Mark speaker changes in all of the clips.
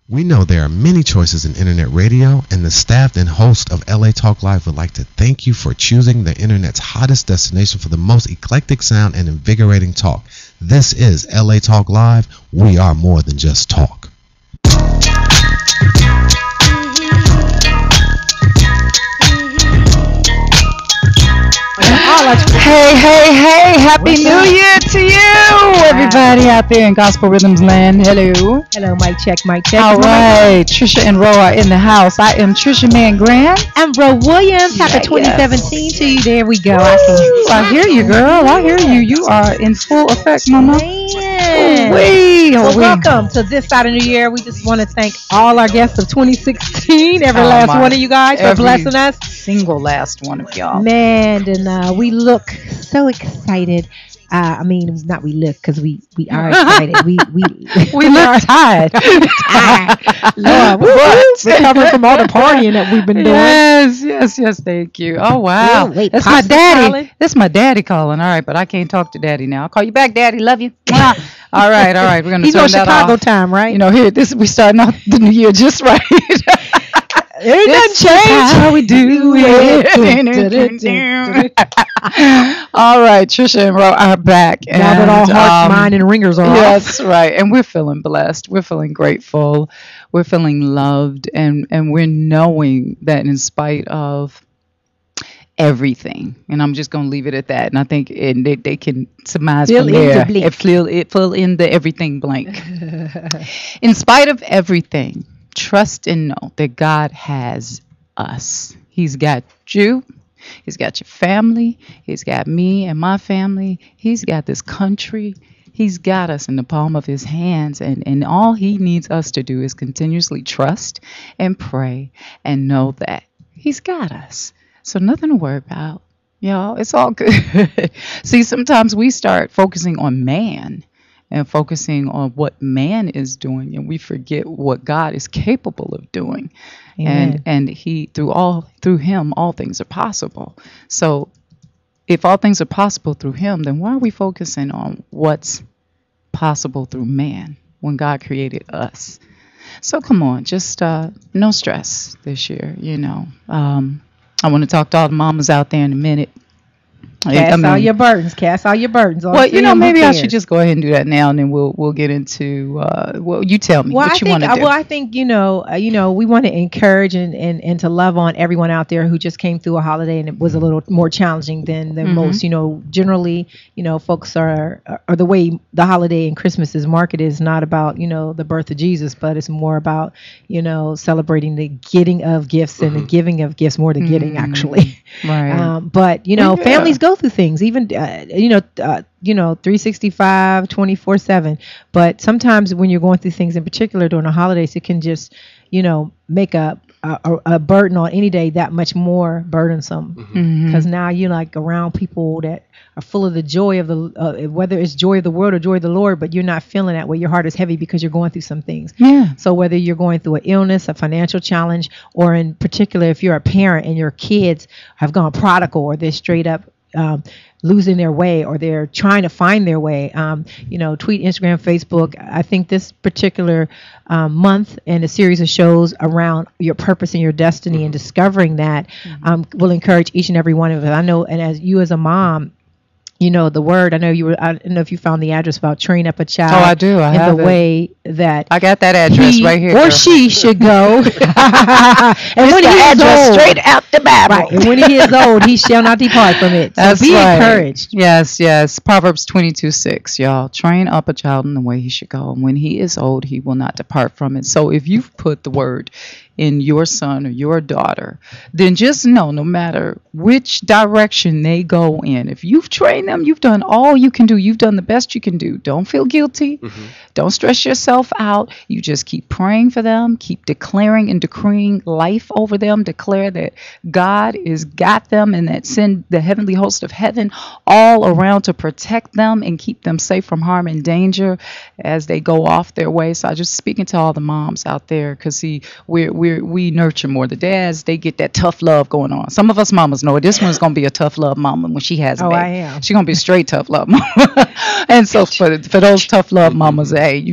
Speaker 1: We know there are many choices in internet radio, and the staff and host of LA Talk Live would like to thank you for choosing the internet's hottest destination for the most eclectic sound and invigorating talk. This is LA Talk Live. We are more than just talk.
Speaker 2: Hey, hey, hey, Happy New Year to you, everybody out there in Gospel Rhythms Land. Hello.
Speaker 3: Hello, mic check, mic check.
Speaker 2: All right, Trisha and Ro are in the house. I am Trisha Man Grant.
Speaker 3: I'm Ro Williams. Happy 2017 to you. There we go.
Speaker 2: I hear you, girl. I hear you. You are in full effect, mama.
Speaker 3: Well, welcome to this side of New Year. We just want to thank all our guests of 2016, every last one of you guys for blessing us.
Speaker 2: Single last one of y'all.
Speaker 3: Man, and we look so excited. I mean, not we look, because we are excited. We
Speaker 2: look tired.
Speaker 3: Lord, recovering from all the partying that we've been doing.
Speaker 2: Yes. Thank you. Oh wow, that's my daddy.
Speaker 3: Calling?
Speaker 2: That's my daddy calling. All right, but I can't talk to daddy now. I'll call you back, daddy. Love you. All right. We're gonna turn that
Speaker 3: Chicago
Speaker 2: off.
Speaker 3: time, right?
Speaker 2: You know, here we starting off the new year just right.
Speaker 3: It doesn't change
Speaker 2: how we do it. All right, Trisha and Ro are back.
Speaker 3: Now that all hearts, mind, and ringers are off.
Speaker 2: That's right. And we're feeling blessed. We're feeling grateful. We're feeling loved. And we're knowing that in spite of everything, and I'm just going to leave it at that. And I think they can surmise from there. Fill in the everything blank. In spite of everything, trust and know that God has us. He's got you. He's got your family. He's got me and my family. He's got this country. He's got us in the palm of his hands. And all he needs us to do is continuously trust and pray and know that he's got us. So nothing to worry about. Y'all, it's all good. See, sometimes we start focusing on man and focusing on what man is doing, and we forget what God is capable of doing. Amen. And he through him all things are possible. So if all things are possible through him, then why are we focusing on what's possible through man when God created us? So come on, just no stress this year, you know. I want to talk to all the mamas out there in a minute.
Speaker 3: Cast all your burdens.
Speaker 2: Well, you know, maybe I should just go ahead and do that now, and then we'll get into. Well, you tell me what you want to do.
Speaker 3: Well, I think we want to encourage and to love on everyone out there who just came through a holiday and it was a little more challenging than most. You know, generally, folks are the way the holiday and Christmas is marketed is not about the birth of Jesus, but it's more about celebrating the getting of gifts and the giving of gifts, more the getting actually.
Speaker 2: Right.
Speaker 3: But families go through things, even 365, 24/7. But sometimes when you're going through things, in particular during the holidays, it can just make a burden on any day that much more burdensome, because now you're like around people that are full of the joy of the whether it's joy of the world or joy of the Lord, but you're not feeling that way. Your heart is heavy because you're going through some things. So whether you're going through an illness, a financial challenge, or in particular if you're a parent and your kids have gone prodigal, or they're straight up losing their way, or they're trying to find their way, tweet, Instagram, Facebook. I think this particular month and a series of shows around your purpose and your destiny and discovering that will encourage each and every one of us. I know, and as you as a mom, the word, I don't know if you found the address about train up a child.
Speaker 2: Oh, I do. I have
Speaker 3: the way that
Speaker 2: I got that address right here.
Speaker 3: Or she should go. And
Speaker 2: when he is old, straight out the Bible.
Speaker 3: Right. And when he is old, he shall not depart from it. So
Speaker 2: that's
Speaker 3: be
Speaker 2: right.
Speaker 3: encouraged.
Speaker 2: Yes. Proverbs 22:6, y'all. Train up a child in the way he should go. And when he is old, he will not depart from it. So if you've put the word in your son or your daughter, then just know, no matter which direction they go in, if you've trained them, you've done all you can do. You've done the best you can do. Don't feel guilty. Don't stress yourself out. You just keep praying for them. Keep declaring and decreeing life over them. Declare that God has got them and that send the heavenly host of heaven all around to protect them and keep them safe from harm and danger as they go off their way. So I just speaking to all the moms out there, because see, we nurture more. The dads, they get that tough love going on. Some of us mamas know it. This one's going to be a tough love mama when she has a baby.
Speaker 3: I am.
Speaker 2: She's going to be a straight tough love mama. And so for those tough love mamas, hey, you do what you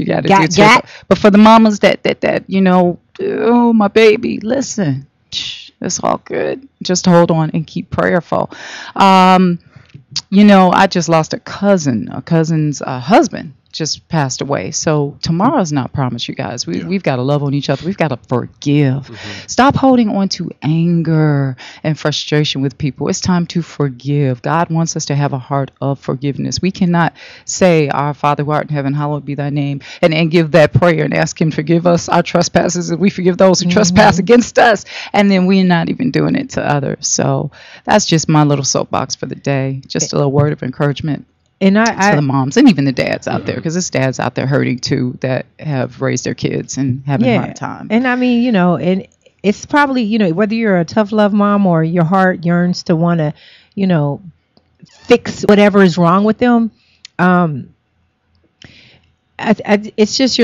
Speaker 2: got to do too. But for the mamas that you know, oh, my baby, listen, it's all good. Just hold on and keep prayerful. You know, I just lost a cousin's husband just passed away. So tomorrow's not promised, you guys. We've got to love on each other. We've got to forgive. Stop holding on to anger and frustration with people. It's time to forgive. God wants us to have a heart of forgiveness. We cannot say, Our Father who art in heaven, hallowed be thy name, and give that prayer and ask him to forgive us our trespasses, and we forgive those who trespass against us, and then we're not even doing it to others. So that's just my little soapbox for the day. Just a little word of encouragement. And to the moms and even the dads out there, because there's dads out there hurting too that have raised their kids and having a hard time.
Speaker 3: And I mean, you know, and it's probably, you know, whether you're a tough love mom or your heart yearns to want to, you know, fix whatever is wrong with them. It's just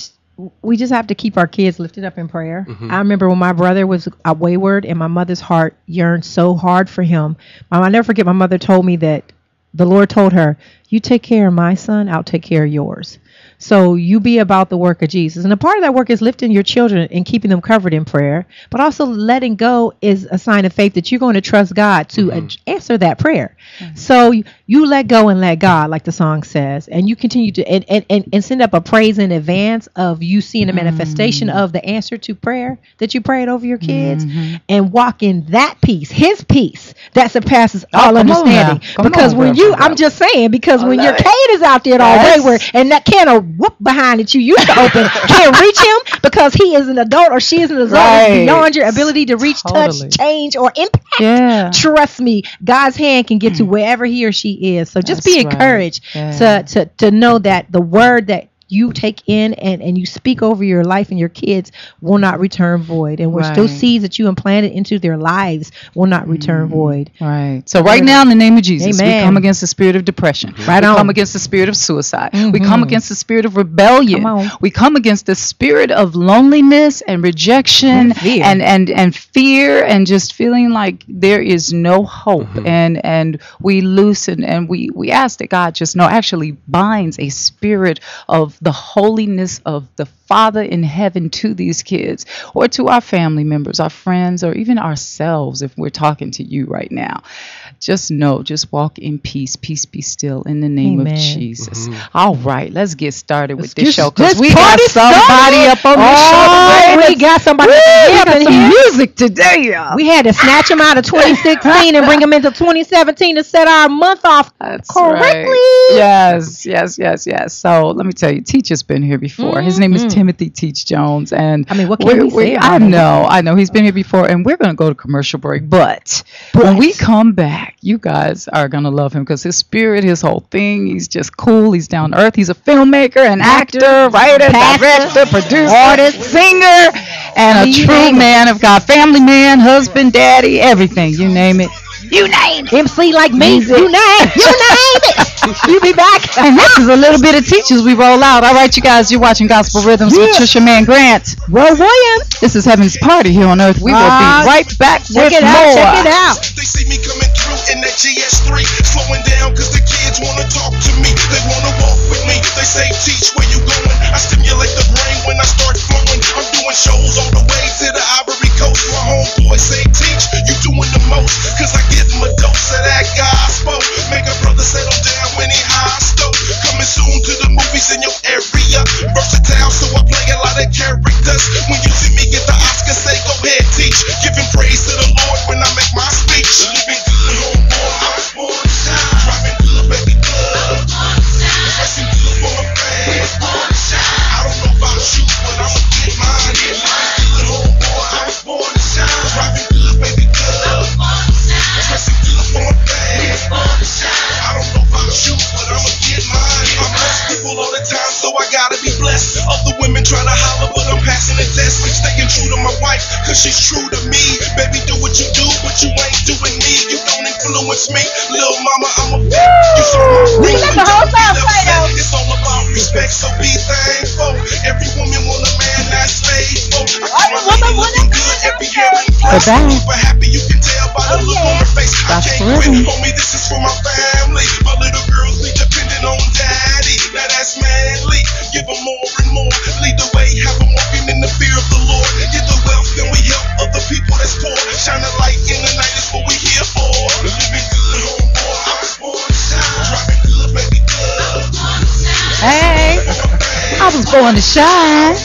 Speaker 3: we just have to keep our kids lifted up in prayer. I remember when my brother was wayward and my mother's heart yearned so hard for him. I'll never forget, my mother told me that the Lord told her, you take care of my son, I'll take care of yours. So you be about the work of Jesus. And a part of that work is lifting your children and keeping them covered in prayer. But also letting go is a sign of faith that you're going to trust God to answer that prayer. So you let go and let God, like the song says. And you continue to and send up a praise in advance of you seeing a manifestation of the answer to prayer that you prayed over your kids. And walk in that peace, his peace, that surpasses all understanding. Because when I'm just saying, because when your kid is out there all wayward and that can of whoop behind that you used to open can't reach him because he is an adult or she is an adult, beyond your ability to reach, touch, change, or impact. Trust me, God's hand can get to wherever he or she is. So just be encouraged to know that the word that you take in and you speak over your life and your kids will not return void. And those seeds that you implanted into their lives will not return void.
Speaker 2: Right. So right now, in the name of Jesus, we come against the spirit of depression. We come against the spirit of suicide. We come against the spirit of rebellion. We come against the spirit of loneliness and rejection and fear and just feeling like there is no hope. And we loosen and we ask that God just actually binds a spirit of the holiness of the Father in heaven to these kids or to our family members, our friends, or even ourselves if we're talking to you right now. Just walk in peace. Peace be still in the name of Jesus. All right, let's get started with this show because we got somebody up on the show.
Speaker 3: We got somebody
Speaker 2: some music today, y'all.
Speaker 3: We had to snatch them out of 2016 and bring them into 2017 to set our month off correctly.
Speaker 2: Right. Yes. So let me tell you, Teach has been here before. His name is Timothy Teach Jones, and
Speaker 3: I mean, what can we say?
Speaker 2: I know he's been here before, and we're going to go to commercial break. But when we come back, you guys are going to love him because his spirit, his whole thing, he's just cool. He's down to earth. He's a filmmaker, an actor, writer, director, producer, artist, singer, and a true man of God, family man, husband, daddy, everything. You name it.
Speaker 3: You name it. MC like me. You name it. You be back.
Speaker 2: And this is a little bit of Teachers we roll out. All right, you guys, you're watching Gospel Rhythms with Trisha Man Grant.
Speaker 3: Roy Williams.
Speaker 2: This is Heaven's Party here on Earth. We will be right back with more.
Speaker 3: Check it out.
Speaker 4: They see me coming through in that GS3, slowing down because the kids want to talk to me. They want to walk with me. They say, Teach, where you going? I stimulate the brain when I start flowing. I'm doing shows on the way to the Ivory Coast. My homeboy say, Teach, you doing the most, because I give them a dose of that gospel. Make a brother settle down when he hostile. Coming soon to the movies in your area. Versatile, so I play a lot of characters. When you see me get the Oscar, say, go ahead, Teach. Giving praise to the Lord when I make my speech. Living good, homeboy, I was born to shine. Driving good, baby, good. Dressing good for my fans. I don't know about you, but I'ma get mine. Living good, homeboy, I was born to shine. Driving good, baby, good. Dressing good for my fans. I don't know about you, but I'ma get mine. I bless people all the time, so I gotta be blessed. Other women try to holler, but I'm passing the test. Staying true to my wife, cause she's true to me. Baby, do what you do, but you ain't doing me. You don't influence me. Little mama, I'm a vet. You saw my ring.
Speaker 3: Let the whole song play though.
Speaker 4: It's all about respect, so be thankful. Every woman want a man that's faithful. I come around looking good every year. Super happy, you can tell by the look on her face. I can't quit, homie, this is for my family. My little girls be dependent on daddy. Now that's manly. Give them more
Speaker 2: was born to shine.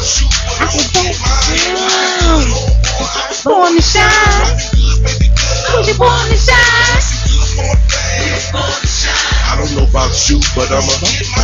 Speaker 2: Born to shine. I was born to shine.
Speaker 4: I don't know about you, but I'm a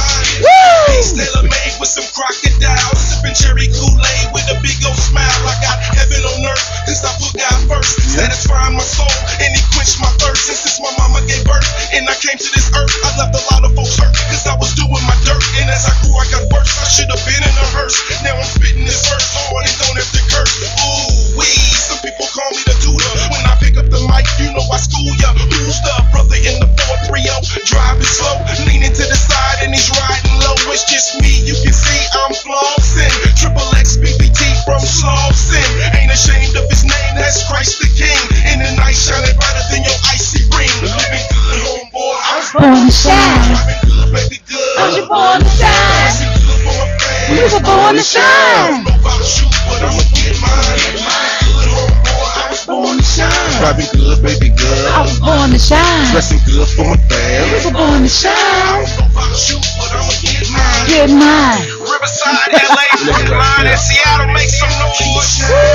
Speaker 4: Tailor made with some crocodiles, sipping cherry Kool-Aid with a big old smile. I got heaven on earth, cause I put God first, satisfying my soul, and he quenched my thirst. And since my mama gave birth, and I came to this earth, I left a lot of folks hurt, cause I was doing my dirt. And as I grew, I got worse. I should have been in a hearse. Now I'm spitting this verse hard and don't have to curse. Ooh wee, some people call me the tutor. When I pick up the mic, you know I school ya. Who's the brother in the 430? Driving slow, leaning to the side, and he's riding low. It's just me, you can see I'm flossing. Triple X BBT from Slauson. Ain't ashamed of his name, that's Christ the King. In the night, shining brighter than your icy ring. Living good, homeboy. I was
Speaker 2: Born to shine.
Speaker 4: driving good, baby, good.
Speaker 2: I was born to shine.
Speaker 4: Rising good for my fam.
Speaker 2: We were born to
Speaker 4: I
Speaker 2: shine.
Speaker 4: don't know about you, but I'ma get mine. Good, homeboy. I was born to shine. Driving good, baby, good.
Speaker 2: I was born to shine.
Speaker 4: Dressing good for my fam.
Speaker 2: We were born to
Speaker 4: I
Speaker 2: shine.
Speaker 4: don't know about you, but I'ma get mine.
Speaker 2: Get mine.
Speaker 4: Riverside, LA, Brooklyn, and Seattle make some noise.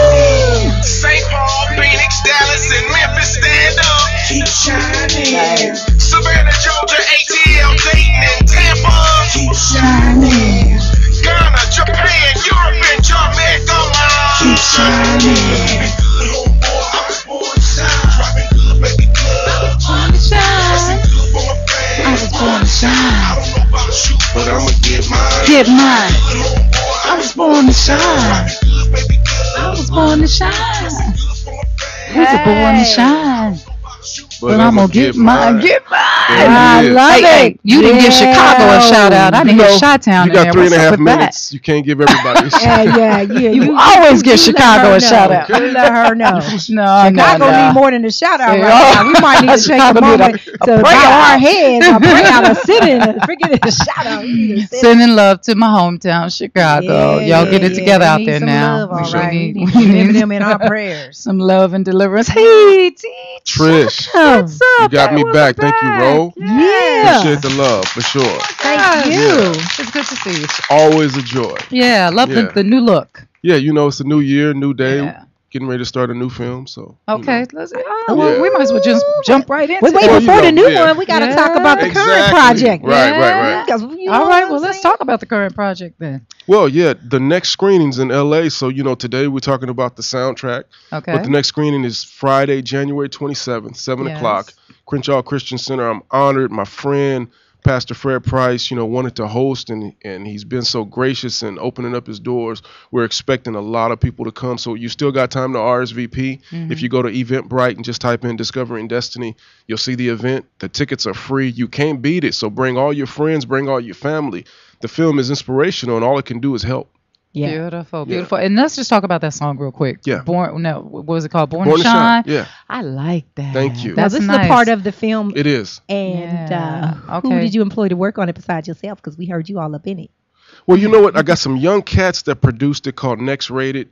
Speaker 4: St. Paul, Phoenix, Dallas, and Memphis stand up. Keep shining. Savannah, Georgia, ATL, Dayton, and Tampa. Keep shining. Ghana, Japan, Europe, and Jamaica. Keep shining. Good homeboy, I was born to shine. Driving good, baby, good.
Speaker 2: Born to shine.
Speaker 4: Dressing good for my fam.
Speaker 2: I was born to shine.
Speaker 4: I don't know about you, but I'ma get mine.
Speaker 2: Get mine.
Speaker 4: Good homeboy,
Speaker 2: I was born to shine.
Speaker 4: driving good, baby, good.
Speaker 2: I was born to shine.
Speaker 4: Good for my fam.
Speaker 2: We were born to shine. But I'm gonna get mine. Get mine.
Speaker 3: I love it.
Speaker 2: You didn't give Chicago a shout out. I didn't hear Chi-Town
Speaker 5: You
Speaker 2: in there.
Speaker 5: got 3.5
Speaker 2: What's up with
Speaker 5: minutes. You can't give everybody a shot.
Speaker 3: Yeah.
Speaker 2: You always give Chicago a shout out.
Speaker 3: You let her know.
Speaker 2: No,
Speaker 3: Chicago need more than a shout out
Speaker 2: Yeah.
Speaker 3: right now. We might need to take a
Speaker 2: Chicago need
Speaker 3: moment to
Speaker 2: a
Speaker 3: bow our heads, a pray out, a sit in, a freaking shout out. We need to sit in.
Speaker 2: Sending love to my hometown, Chicago. Y'all get it together
Speaker 3: We
Speaker 2: out
Speaker 3: need
Speaker 2: there
Speaker 3: some
Speaker 2: now.
Speaker 3: Love, all
Speaker 2: We
Speaker 3: right.
Speaker 2: need-
Speaker 3: We need
Speaker 2: we
Speaker 3: to remember
Speaker 2: need
Speaker 3: them in our prayers.
Speaker 2: some love and deliverance. Hey, Teach.
Speaker 5: Trish,
Speaker 2: What's
Speaker 5: you
Speaker 2: up?
Speaker 5: got
Speaker 2: Hey,
Speaker 5: me
Speaker 2: welcome
Speaker 5: back. Thank you,
Speaker 2: back.
Speaker 5: Ro.
Speaker 3: Yeah.
Speaker 5: Appreciate the love, for sure.
Speaker 3: Thank you.
Speaker 2: It's good to see you.
Speaker 5: Always a joy.
Speaker 2: Yeah, love
Speaker 5: Yeah.
Speaker 2: the new look.
Speaker 5: Yeah, you know, it's a new year, new day.
Speaker 2: Yeah.
Speaker 5: Getting ready to start a new film, so.
Speaker 2: Okay, let's.
Speaker 5: Yeah.
Speaker 2: We might as well just jump right into
Speaker 3: Wait,
Speaker 2: it.
Speaker 5: Well,
Speaker 3: before
Speaker 5: you
Speaker 3: the
Speaker 5: know,
Speaker 3: new
Speaker 5: yeah.
Speaker 3: one, we got to
Speaker 2: Yeah.
Speaker 3: talk about the current
Speaker 5: Exactly.
Speaker 3: project.
Speaker 5: Right.
Speaker 3: Because, you know
Speaker 2: All right,
Speaker 3: what
Speaker 2: well,
Speaker 3: I'm
Speaker 2: let's
Speaker 3: saying?
Speaker 2: talk about the current project then.
Speaker 5: Well, yeah, the next screening's in LA, so, you know, today we're talking about the soundtrack.
Speaker 2: Okay.
Speaker 5: But the next screening is Friday, January 27th, 7
Speaker 2: Yes.
Speaker 5: o'clock, Crenshaw Christian Center. I'm honored. My friend, Pastor Fred Price, you know, wanted to host, and he's been so gracious in opening up his doors. We're expecting a lot of people to come, so you still got time to RSVP. If you go to Eventbrite and just type in Discovering Destiny, you'll see the event. The tickets are free. You can't beat it, so bring all your friends, bring all your family. The film is inspirational, and all it can do is help.
Speaker 3: Yeah.
Speaker 2: Beautiful. And let's just talk about that song real quick.
Speaker 5: Yeah.
Speaker 2: What was it called? Born
Speaker 5: Born
Speaker 2: to
Speaker 5: to
Speaker 2: Shine.
Speaker 5: Shine, yeah.
Speaker 2: I like that.
Speaker 5: Thank you.
Speaker 3: Now,
Speaker 2: That's
Speaker 3: this
Speaker 2: nice.
Speaker 3: is a part of the film.
Speaker 5: It is.
Speaker 3: And
Speaker 2: Yeah.
Speaker 3: who
Speaker 2: Okay.
Speaker 3: did you employ to work on it besides yourself? Because we heard you all up in it.
Speaker 5: Well, you know what? I got some young cats that produced it called Next Rated.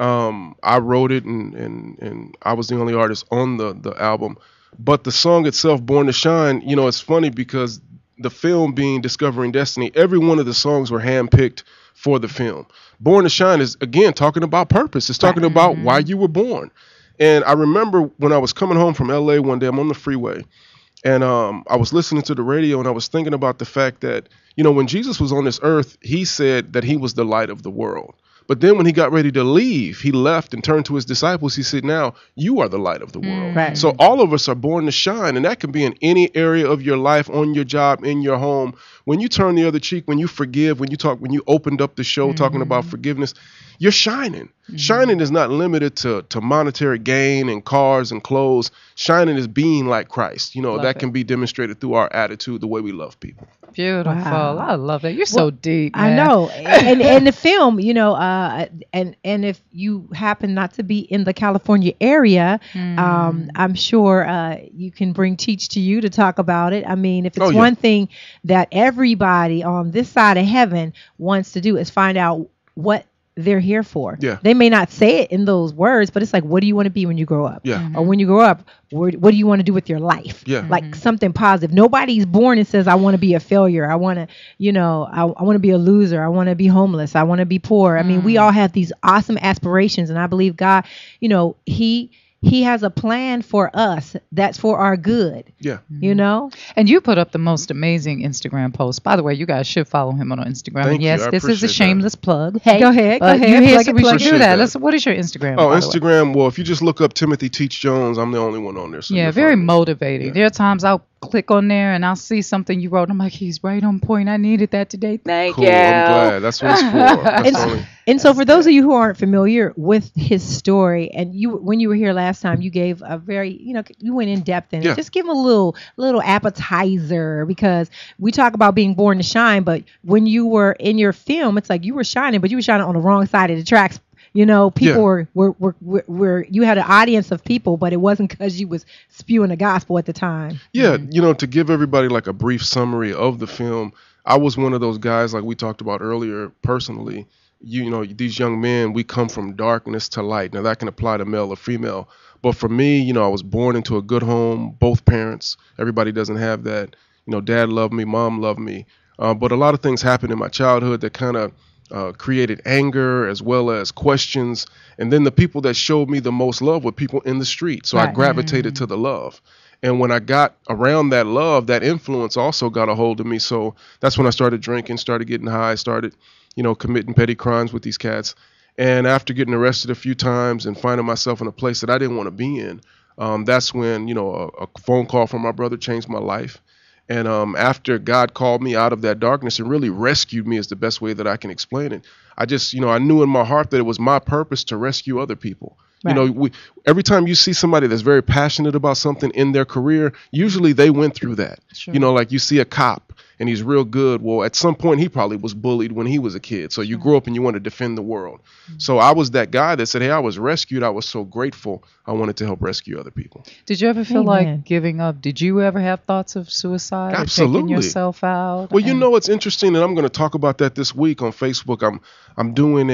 Speaker 5: I wrote it, and I was the only artist on the album. But the song itself, Born to Shine, you know, it's funny because the film being Discovering Destiny, every one of the songs were handpicked for the film. Born to Shine is, again, talking about purpose. It's talking about why you were born. And I remember when I was coming home from LA one day, I'm on the freeway, and I was listening to the radio, and I was thinking about the fact that, you know, when Jesus was on this earth, he said that he was the light of the world. But then when he got ready to leave, he left and turned to his disciples. He said, now you are the light of the world.
Speaker 3: Right.
Speaker 5: So all of us are born to shine, and that can be in any area of your life, on your job, in your home. When you turn the other cheek, when you forgive, when you opened up the show talking about forgiveness, you're shining. Shining is not limited to monetary gain and cars and clothes. Shining is being like Christ. You know,
Speaker 2: Love
Speaker 5: that
Speaker 2: it.
Speaker 5: can be demonstrated through our attitude, the way we love people.
Speaker 2: Beautiful.
Speaker 3: Wow.
Speaker 2: I love that. You're so deep,
Speaker 3: I
Speaker 2: man.
Speaker 3: know. And the film, you know, and if you happen not to be in the California area, I'm sure you can bring Teach to you to talk about it. I mean, if it's one thing that everybody on this side of heaven wants to do is find out what they're here for.
Speaker 5: Yeah.
Speaker 3: They may not say it in those words, but it's like, what do you want to be when you grow up?
Speaker 5: Yeah.
Speaker 3: Or when you grow up, what do you want to do with your life?
Speaker 5: Yeah.
Speaker 3: Like something positive. Nobody's born and says, I want to be a failure. I want to, I want to be a loser. I want to be homeless. I want to be poor. I mean, we all have these awesome aspirations. And I believe God, he has a plan for us that's for our good.
Speaker 5: Yeah.
Speaker 2: And you put up the most amazing Instagram post. By the way, you guys should follow him on Instagram.
Speaker 5: Thank
Speaker 2: And yes,
Speaker 5: you. I
Speaker 2: this is a
Speaker 5: appreciate
Speaker 2: shameless plug.
Speaker 3: Hey, go ahead.
Speaker 2: You're here,
Speaker 3: Plug
Speaker 2: so
Speaker 3: it,
Speaker 2: we should
Speaker 3: plug
Speaker 2: do
Speaker 3: it.
Speaker 2: that.
Speaker 5: that.
Speaker 2: What is your Instagram?
Speaker 5: Oh,
Speaker 2: by the way?
Speaker 5: Instagram. Well, if you just look up Timothy Teach Jones, I'm the only one on there. So
Speaker 2: Yeah,
Speaker 5: you'll
Speaker 2: very
Speaker 5: find me.
Speaker 2: motivating.
Speaker 5: Yeah.
Speaker 2: There are times I'll click on there and I'll see something you wrote. I'm like, he's right on point. I needed that today. Thank
Speaker 5: Cool.
Speaker 2: you.
Speaker 5: I'm glad. That's what it's for. That's only.
Speaker 3: And so for those of you who aren't familiar with his story, and when you were here last time, you gave a very, you went in depth in it.
Speaker 5: Yeah.
Speaker 3: Just give him a little appetizer, because we talk about being born to shine, but when you were in your film, it's like you were shining, but you were shining on the wrong side of the tracks. People were you had an audience of people, but it wasn't because you was spewing the gospel at the time.
Speaker 5: Yeah, to give everybody like a brief summary of the film, I was one of those guys like we talked about earlier personally. These young men, we come from darkness to light. Now that can apply to male or female. But for me, I was born into a good home, both parents. Everybody doesn't have that. Dad loved me, mom loved me. But a lot of things happened in my childhood that kind of created anger as well as questions. And then the people that showed me the most love were people in the street. So I
Speaker 3: Right.
Speaker 5: gravitated to the love. And when I got around that love, that influence also got a hold of me. So that's when I started drinking, started getting high, started, committing petty crimes with these cats. And after getting arrested a few times and finding myself in a place that I didn't want to be in, that's when, a phone call from my brother changed my life. And after God called me out of that darkness and really rescued me is the best way that I can explain it. I just, I knew in my heart that it was my purpose to rescue other people.
Speaker 3: Right.
Speaker 5: Every time you see somebody that's very passionate about something in their career, usually they went through that.
Speaker 2: Sure.
Speaker 5: Like you see a cop and he's real good. Well, at some point he probably was bullied when he was a kid. So you grow up and you want to defend the world. So I was that guy that said, hey, I was rescued. I was so grateful. I wanted to help rescue other people.
Speaker 2: Did you ever feel
Speaker 3: Amen.
Speaker 2: like giving up? Did you ever have thoughts of suicide or taking
Speaker 5: Absolutely.
Speaker 2: yourself out?
Speaker 5: Well, it's interesting, and I'm going to talk about that this week on Facebook. I'm doing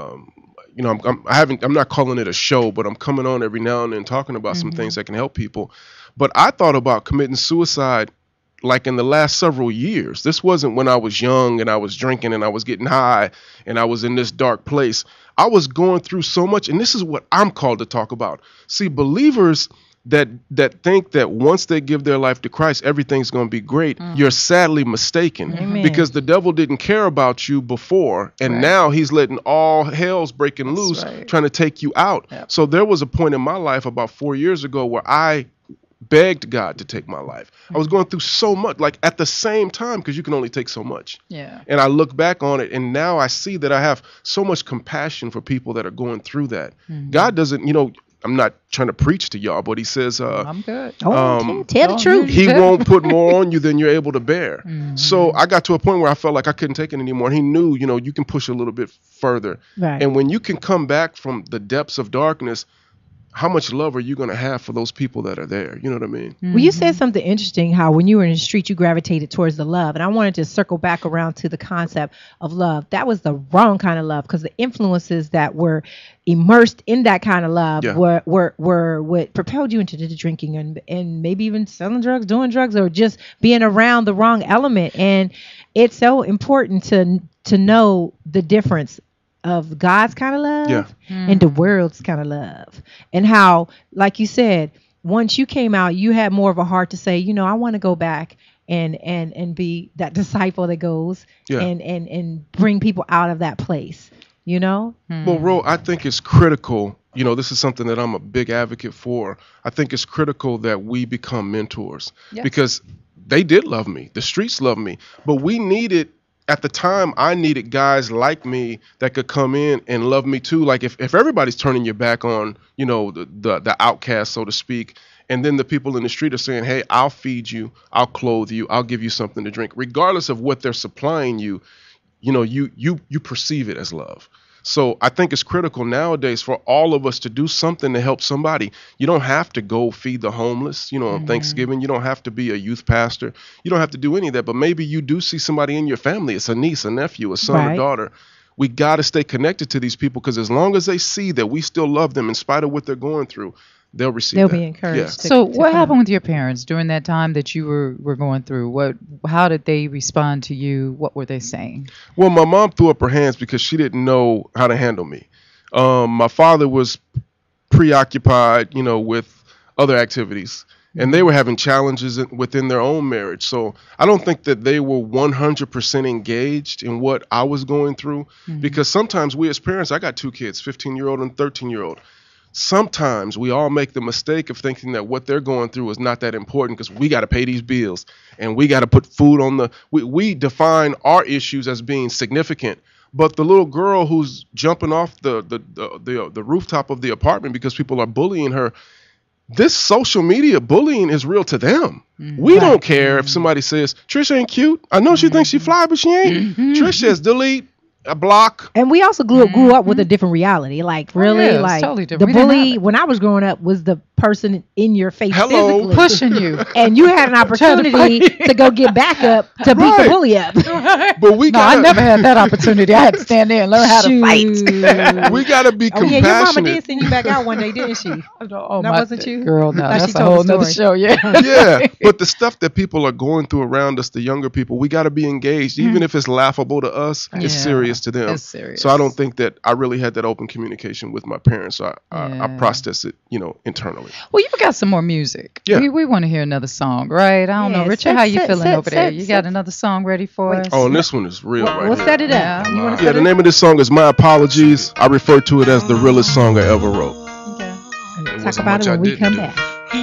Speaker 5: I'm not calling it a show, but I'm coming on every now and then talking about some things that can help people. But I thought about committing suicide like in the last several years. This wasn't when I was young and I was drinking and I was getting high and I was in this dark place. I was going through so much, and this is what I'm called to talk about. See, believers that think that once they give their life to Christ, everything's going to be great, you're sadly mistaken.
Speaker 3: Amen.
Speaker 5: Because the devil didn't care about you before, and
Speaker 2: Right.
Speaker 5: now he's letting all hell's breaking loose,
Speaker 2: right.
Speaker 5: trying to take you out.
Speaker 2: Yep.
Speaker 5: So there was a point in my life about 4 years ago where I begged God to take my life. I was going through so much, like at the same time, because you can only take so much.
Speaker 2: Yeah.
Speaker 5: And I look back on it, and now I see that I have so much compassion for people that are going through that. God doesn't, I'm not trying to preach to y'all, but he says,
Speaker 2: I'm good.
Speaker 3: Tell the
Speaker 2: don't
Speaker 3: truth.
Speaker 5: he won't put more on you than you're able to bear. So I got to a point where I felt like I couldn't take it anymore. And he knew, you can push a little bit further.
Speaker 3: Right.
Speaker 5: And when you can come back from the depths of darkness, how much love are you going to have for those people that are there? You know what I mean?
Speaker 3: Well, you said something interesting, how when you were in the street, you gravitated towards the love. And I wanted to circle back around to the concept of love. That was the wrong kind of love, because the influences that were immersed in that kind of love
Speaker 5: Yeah.
Speaker 3: were what propelled you into the drinking and maybe even selling drugs, doing drugs, or just being around the wrong element. And it's so important to know the difference of God's kind of love
Speaker 5: Yeah.
Speaker 3: and the world's kind of love, and how, like you said, once you came out, you had more of a heart to say, I want to go back and be that disciple that goes
Speaker 5: Yeah.
Speaker 3: and bring people out of that place,
Speaker 5: Well, Ro, I think it's critical. This is something that I'm a big advocate for. I think it's critical that we become mentors,
Speaker 2: Yes.
Speaker 5: because they did love me. The streets love me. But we needed, at the time, I needed guys like me that could come in and love me too. Like if everybody's turning your back on, the outcast, so to speak, and then the people in the street are saying, hey, I'll feed you, I'll clothe you, I'll give you something to drink, regardless of what they're supplying you, you perceive it as love. So I think it's critical nowadays for all of us to do something to help somebody. You don't have to go feed the homeless, on Thanksgiving. You don't have to be a youth pastor. You don't have to do any of that. But maybe you do see somebody in your family. It's a niece, a nephew, a son,
Speaker 3: Right.
Speaker 5: a daughter. we got to stay connected to these people, because as long as they see that we still love them in spite of what they're going through, they'll receive
Speaker 3: They'll
Speaker 5: that.
Speaker 3: be encouraged.
Speaker 5: Yeah.
Speaker 2: So what happened with your parents during that time that you were going through? How did they respond to you? What were they saying?
Speaker 5: Well, my mom threw up her hands because she didn't know how to handle me. My father was preoccupied, with other activities, and they were having challenges within their own marriage. So I don't think that they were 100% engaged in what I was going through, because sometimes we as parents, I got 2 kids, 15-year-old and 13-year-old. Sometimes we all make the mistake of thinking that what they're going through is not that important, because we got to pay these bills and we got to put food on the. We define our issues as being significant, but the little girl who's jumping off the rooftop of the apartment because people are bullying her, this social media bullying is real to them. We don't care if somebody says Trisha ain't cute. I know she thinks she fly, but she ain't. Trisha says delete. A block.
Speaker 3: And we also grew up with a different reality. Like, really,
Speaker 2: yeah,
Speaker 3: like
Speaker 2: totally different.
Speaker 3: The bully when I was growing up was the person in your face physically
Speaker 2: pushing you,
Speaker 3: and you had an opportunity to go get back up to beat the bully up.
Speaker 5: But
Speaker 2: I never had that opportunity. I had to stand there and learn how to fight.
Speaker 5: We gotta be compassionate.
Speaker 3: Yeah, your mama did send you back out one day, didn't she?
Speaker 2: Oh,
Speaker 3: that wasn't you,
Speaker 2: girl. No,
Speaker 3: that's
Speaker 2: a whole nother show. Yeah,
Speaker 5: yeah. But the stuff that people are going through around us, the younger people, we gotta be engaged, even if it's laughable to us. It's serious to them.
Speaker 2: It's serious.
Speaker 5: So I don't think that I really had that open communication with my parents. So I process it, internally.
Speaker 2: Well, you've got some more music.
Speaker 5: Yeah.
Speaker 2: We want to hear another song, right? I don't know. Richard, how you feeling over there? You got another song ready for us?
Speaker 5: Oh, and this one is real right
Speaker 3: We'll
Speaker 5: here.
Speaker 3: set it up.
Speaker 2: Yeah.
Speaker 3: You want to
Speaker 5: Yeah, the name of this song is My Apologies. I refer to it as the realest song I ever wrote.
Speaker 3: talk about it when we come back.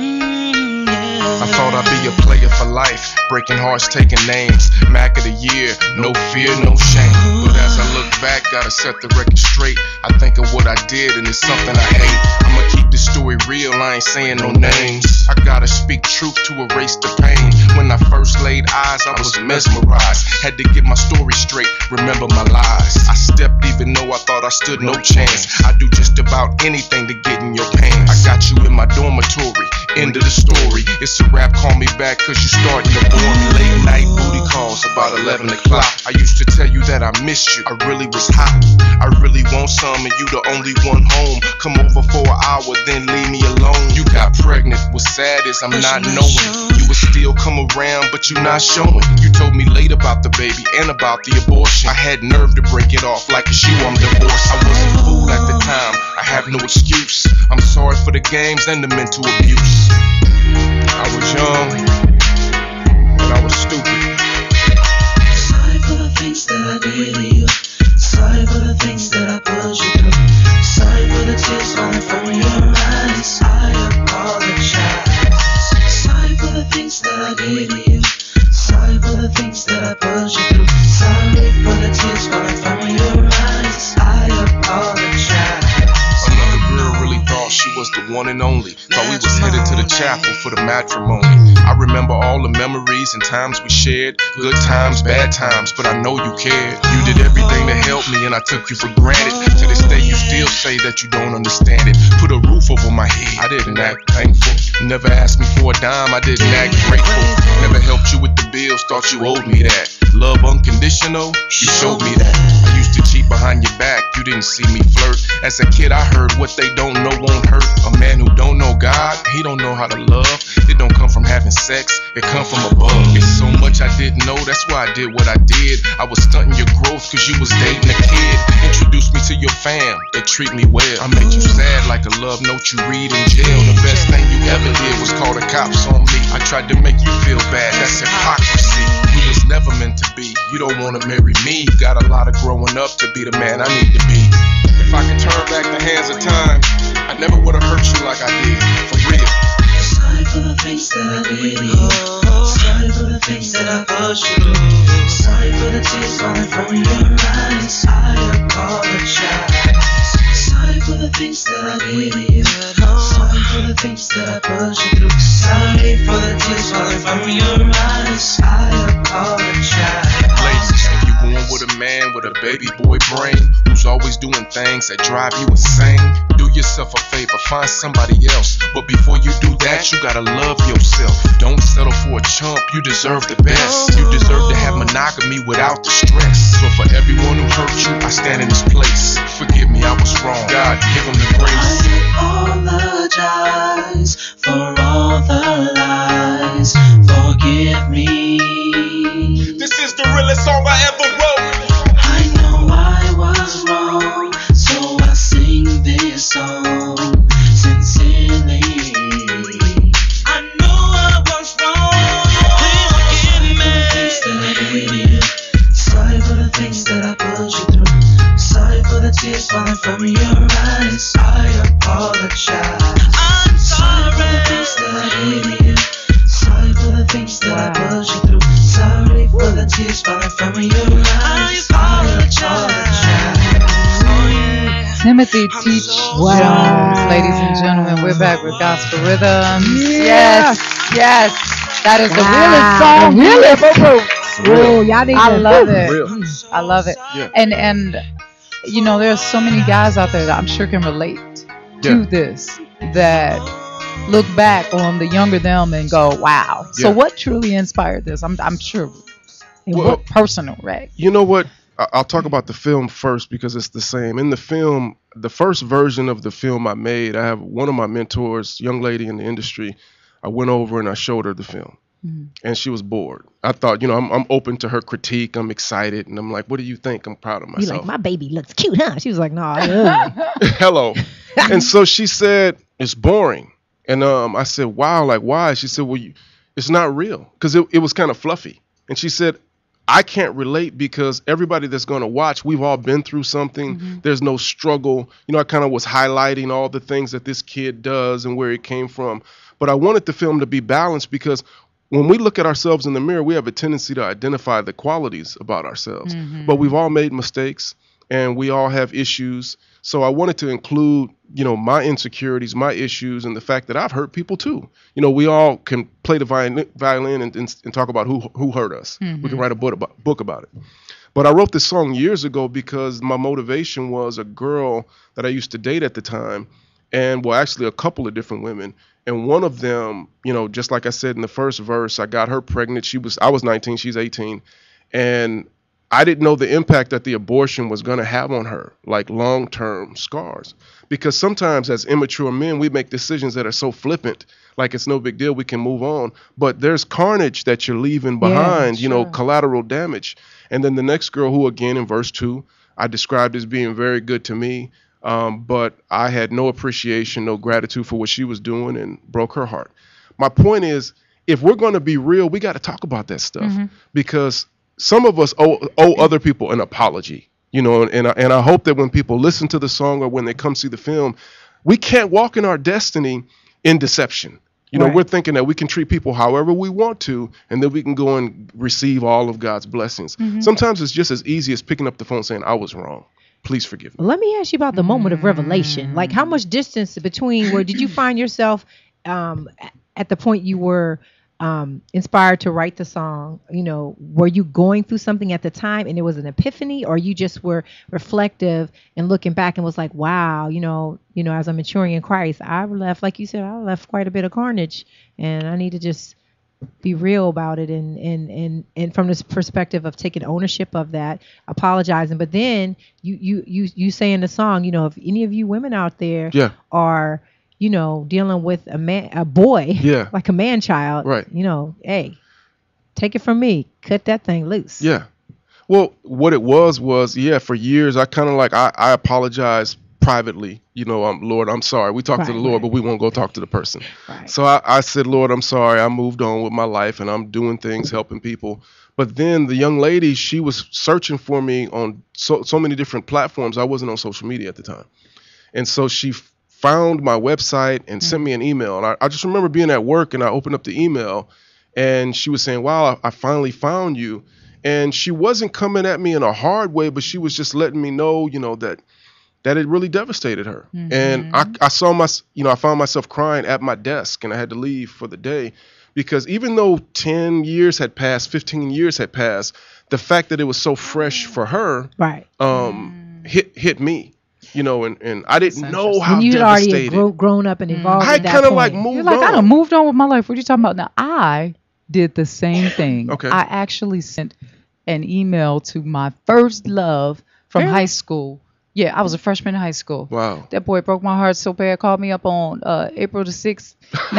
Speaker 4: I thought I'd be a player for life, breaking hearts, taking names. Mac of the year, no fear, no shame. But as I look back, gotta set the record straight. I think of what I did and it's something I hate. I'ma keep this story real, I ain't saying no names. I gotta speak truth to erase the pain. When I first laid eyes, I was mesmerized. Had to get my story straight, remember my lies. I stepped even though I thought I stood no chance. I do just about anything to get in your pants. I got you in my dormitory, end of the story. It's a rap, call me back cause you starting to bore me. Late night booty calls about 11 o'clock. I used to tell you that I missed you, I really was hot. I really want some and you the only one home. Come over for an hour then leave me alone. You got pregnant, what's sad is I'm not knowing. You would still come around but you not showing. You told me late about the baby and about the abortion. I had nerve to break it off like it's you I'm divorced. I was a fool at the time, I have no excuse. I'm sorry for the games and the mental abuse. I was young, and I was stupid.
Speaker 6: Sorry for the things that I did to you. Sorry for the things that I put you through. Sorry for the tears falling from your eyes. I apologize. Sorry for the things that I did to you. Sorry for the things that I put you through. Sorry for the tears falling from your eyes. I apologize.
Speaker 4: Another girl really thought she was the one and only. Thought we was headed to the chapel for the matrimony. I remember all the memories and times we shared. Good times, bad times, but I know you cared. You did everything to help me and I took you for granted. To this day you still say that you don't understand it. Put a roof over my head, I didn't act thankful. Never asked me for a dime, I didn't act grateful. Never helped you with the bills, thought you owed me that. Love unconditional, you showed me that. I used to cheat behind your back, you didn't see me flirt. As a kid I heard what they don't know won't hurt. A man who don't know God, he don't know how to love. It don't come from having sex, it come from above. It's so much I didn't know, that's why I did what I did. I was stunting your growth cause you was dating a kid. Introduced me to your fam, they treat me well. I made you sad like a love note you read in jail. The best thing you ever did was call the cops on me. I tried to make you feel bad, that's hypocrisy. We was never meant to be, you don't wanna marry me. Got a lot of growing up to be the man I need to be. If I could turn back the hands of time, I never would've hurt you like I did, for real.
Speaker 6: Sorry for the things that I did to you. Sorry for the things that I put you through. Sorry for the tears falling from your eyes. I apologize. Sorry for the things that I did to you. Sorry for the things that I put you through. Sorry for the tears falling from your eyes. I apologize.
Speaker 4: Ladies, if you going with a man with a baby boy brain who's always doing things that drive you insane. Do yourself a favor, find somebody else. But before you do that, you gotta love yourself. Don't settle for a chump, you deserve the best. You deserve to have monogamy without the stress. So for everyone who hurt you, I stand in this place. Forgive me, I was wrong. God, give him the grace.
Speaker 6: I apologize for all the lies. Forgive me.
Speaker 4: This is the realest song I ever wrote.
Speaker 6: I know I was wrong, so I sing this song sincerely. I know I was wrong. Please forgive me. Sorry for the things that I put you through. Sorry for the tears falling from your eyes. I apologize. I'm sorry for the things that I gave you. Sorry for the things that I put you through. Sorry for the tears falling from your eyes. I apologize.
Speaker 2: Timothy Teach Jones, ladies and gentlemen. We're back with Gospel Rhythms. Yes, yes. That is the realest song we ever wrote.
Speaker 3: Oh, y'all need
Speaker 2: I
Speaker 3: to
Speaker 2: love
Speaker 5: Real.
Speaker 2: it. I love it.
Speaker 5: Yeah.
Speaker 2: And you know, there's so many guys out there that I'm sure can relate to
Speaker 5: Yeah.
Speaker 2: this, that look back on the younger them and go, wow. So
Speaker 5: Yeah.
Speaker 2: what truly inspired this? I'm sure. And
Speaker 5: Well,
Speaker 2: what personal, right?
Speaker 5: You know what? I'll talk about the film first because it's the same. In the film, the first version of the film I made, I have one of my mentors, young lady in the industry. I went over and I showed her the film. And she was bored. I thought, you know, I'm open to her critique. I'm excited. And I'm like, what do you think? I'm proud of
Speaker 3: You
Speaker 5: myself.
Speaker 3: like, my baby looks cute, huh? She was like, no, ugly.
Speaker 5: Hello. And so she said, it's boring. And I said, wow, like why? She said, well, it's not real. Because it was kind of fluffy. And she said, I can't relate because everybody that's going to watch, we've all been through something. There's no struggle. You know, I kind of was highlighting all the things that this kid does and where it came from. But I wanted the film to be balanced because when we look at ourselves in the mirror, we have a tendency to identify the qualities about ourselves. But we've all made mistakes and we all have issues. So I wanted to include, you know, my insecurities, my issues, and the fact that I've hurt people too. You know, we all can play the violin and talk about who hurt us. We can write a book about it. But I wrote this song years ago because my motivation was a girl that I used to date at the time, and well, actually a couple of different women. And one of them, you know, just like I said in the first verse, I got her pregnant. I was 19, she's 18. And I didn't know the impact that the abortion was going to have on her, like long-term scars. Because sometimes as immature men, we make decisions that are so flippant, like it's no big deal, we can move on. But there's carnage that you're leaving behind, you know, collateral damage. And then the next girl who, again, in verse 2, I described as being very good to me. But I had no appreciation, no gratitude for what she was doing and broke her heart. My point is, if we're going to be real, we got to talk about that stuff because some of us owe other people an apology, you know, and I hope that when people listen to the song or when they come see the film, we can't walk in our destiny in deception. You know, we're thinking that we can treat people however we want to, and then we can go and receive all of God's blessings. Sometimes it's just as easy as picking up the phone saying, I was wrong. Please forgive me.
Speaker 3: Let me ask you about the moment of revelation. Like, how much distance between where did you find yourself at the point you were inspired to write the song? You know, were you going through something at the time and it was an epiphany, or you just were reflective and looking back and was like, wow, you know, as I'm maturing in Christ, I left, like you said, I left quite a bit of carnage, and I need to just be real about it and from this perspective of taking ownership of that, apologizing. But then you say in the song, you know, if any of you women out there are, you know, dealing with a boy, like a man child,
Speaker 5: right,
Speaker 3: you know, hey, take it from me, cut that thing loose.
Speaker 5: Yeah. Well, what it was for years I kind of like I apologized privately, you know, Lord, I'm sorry. We talked to the Lord, but we won't go talk to the person. So I said, Lord, I'm sorry. I moved on with my life and I'm doing things, helping people. But then the young lady, she was searching for me on so many different platforms. I wasn't on social media at the time. And so she found my website and sent me an email. And I just remember being at work and I opened up the email and she was saying, wow, I finally found you. And she wasn't coming at me in a hard way, but she was just letting me know, you know, that it really devastated her. And I found myself crying at my desk and I had to leave for the day because even though 10 years had passed, 15 years had passed, the fact that it was so fresh for her,
Speaker 3: Right.
Speaker 5: hit me. You know, and I didn't know how
Speaker 3: And you'd already
Speaker 5: devastated.
Speaker 3: grown up and evolved.
Speaker 5: I
Speaker 3: at that
Speaker 5: kind of
Speaker 3: point.
Speaker 5: like
Speaker 2: You're
Speaker 5: moved
Speaker 2: like, I
Speaker 5: on.
Speaker 2: done moved on with my life. What are you talking about? Now, I did the same thing.
Speaker 5: Okay.
Speaker 2: I actually sent an email to my first love from
Speaker 5: Really?
Speaker 2: high school. Yeah, I was a freshman in high school.
Speaker 5: Wow.
Speaker 2: That boy broke my heart so bad. Called me up on April the 6th,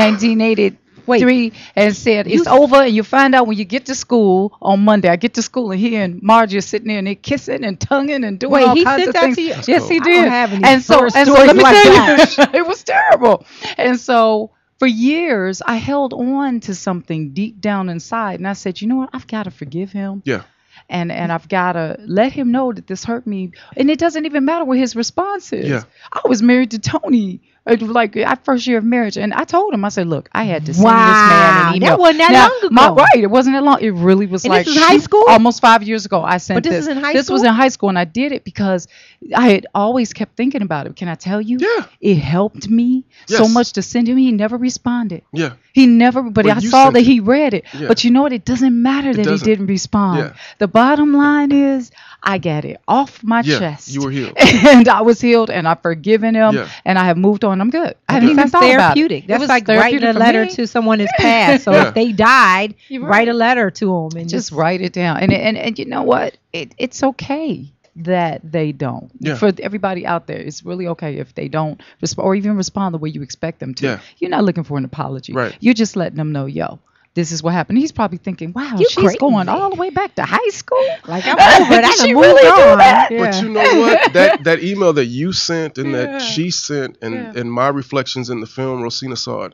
Speaker 2: 1983, and said, it's over, and you find out when you get to school on Monday. I get to school, and he and Margie are sitting there, and they're kissing and tonguing and doing all
Speaker 3: he
Speaker 2: kinds
Speaker 3: sent
Speaker 2: of
Speaker 3: that
Speaker 2: things.
Speaker 3: to you?
Speaker 2: Yes,
Speaker 5: cool.
Speaker 2: he
Speaker 3: I
Speaker 2: did.
Speaker 3: don't have any
Speaker 2: And so
Speaker 3: first
Speaker 2: let
Speaker 3: stories
Speaker 2: me
Speaker 3: like
Speaker 2: tell
Speaker 3: that.
Speaker 2: you, it was terrible. And so for years, I held on to something deep down inside, and I said, you know what? I've got to forgive him.
Speaker 5: Yeah.
Speaker 2: And I've got to let him know that this hurt me. And it doesn't even matter what his response is.
Speaker 5: Yeah.
Speaker 2: I was married to Tony, like our first year of marriage. And I told him, I said, look, I had to send this man
Speaker 3: Wow,
Speaker 2: an email.
Speaker 3: that wasn't that long ago.
Speaker 2: Right. It wasn't that long. It really was
Speaker 3: And
Speaker 2: like
Speaker 3: this is high school?
Speaker 2: almost 5 years ago. I sent
Speaker 3: But this is in high
Speaker 2: This was
Speaker 3: school?
Speaker 2: in high school. And I did it because I had always kept thinking about it. Can I tell you?
Speaker 5: Yeah.
Speaker 2: It helped me so
Speaker 5: Yes.
Speaker 2: much to send him. He never responded.
Speaker 5: Yeah.
Speaker 2: He never, but
Speaker 5: But
Speaker 2: I
Speaker 5: you
Speaker 2: saw
Speaker 5: sent
Speaker 2: that
Speaker 5: it.
Speaker 2: he read it.
Speaker 5: Yeah.
Speaker 2: But you know what? It doesn't matter that
Speaker 5: doesn't.
Speaker 2: he didn't respond.
Speaker 5: Yeah.
Speaker 2: The bottom line is I got it off my
Speaker 5: Yeah,
Speaker 2: chest.
Speaker 5: you were healed.
Speaker 2: And I was healed, and I've forgiven him,
Speaker 5: Yeah.
Speaker 2: and I have moved on. I'm good. I haven't even
Speaker 3: That's
Speaker 2: thought about it.
Speaker 3: therapeutic.
Speaker 2: It
Speaker 3: That's
Speaker 2: was
Speaker 3: like writing
Speaker 2: therapeutic
Speaker 3: a
Speaker 2: for
Speaker 3: letter
Speaker 2: me.
Speaker 3: to someone that's passed. So
Speaker 5: Yeah.
Speaker 3: if they died,
Speaker 2: You're
Speaker 3: write
Speaker 2: right.
Speaker 3: a letter to them and
Speaker 2: Just write it down. And you know what? It's okay that they don't.
Speaker 5: Yeah.
Speaker 2: For everybody out there, it's really okay if they don't respond or even respond the way you expect them to.
Speaker 5: Yeah.
Speaker 2: You're not looking for an apology.
Speaker 5: Right.
Speaker 2: You're just letting them know, yo, this is what happened. He's probably thinking, wow,
Speaker 3: You
Speaker 2: she's
Speaker 3: crazy.
Speaker 2: going all the way back to high school.
Speaker 3: like I'm over it. I
Speaker 2: Did
Speaker 3: done
Speaker 2: she
Speaker 3: moved
Speaker 2: really do
Speaker 3: on.
Speaker 2: that?
Speaker 3: Yeah.
Speaker 5: But you know what? That email that you sent and
Speaker 2: Yeah.
Speaker 5: that she sent and,
Speaker 2: Yeah.
Speaker 5: and my reflections in the film, Rosina saw it.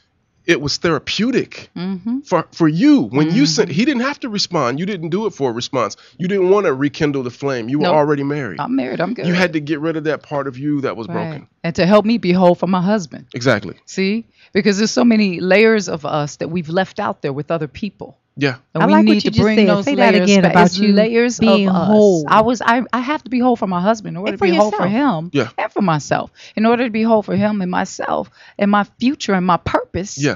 Speaker 5: It was therapeutic
Speaker 2: Mm-hmm.
Speaker 5: for you. When you sent, he didn't have to respond. You didn't do it for a response. You didn't want to rekindle the flame. You were
Speaker 2: Nope.
Speaker 5: already married.
Speaker 2: I'm married. I'm good.
Speaker 5: You had to get rid of that part of you that was
Speaker 2: Right.
Speaker 5: broken.
Speaker 2: And to help me be whole for my husband.
Speaker 5: Exactly.
Speaker 2: See? Because there's so many layers of us that we've left out there with other people.
Speaker 5: Yeah.
Speaker 2: And
Speaker 3: I
Speaker 2: we
Speaker 3: like what
Speaker 2: need
Speaker 3: you
Speaker 2: to
Speaker 3: just
Speaker 2: bring
Speaker 3: said.
Speaker 2: those
Speaker 3: Say that
Speaker 2: layers
Speaker 3: again
Speaker 2: back.
Speaker 3: about
Speaker 2: It's
Speaker 3: you
Speaker 2: layers
Speaker 3: being
Speaker 2: of us.
Speaker 3: whole.
Speaker 2: I have to be whole for my husband in order
Speaker 3: And
Speaker 2: to
Speaker 3: for
Speaker 2: be whole for
Speaker 3: yourself.
Speaker 2: him
Speaker 5: Yeah.
Speaker 2: and for myself. In order to be whole for him and myself and my future and my purpose,
Speaker 5: Yeah.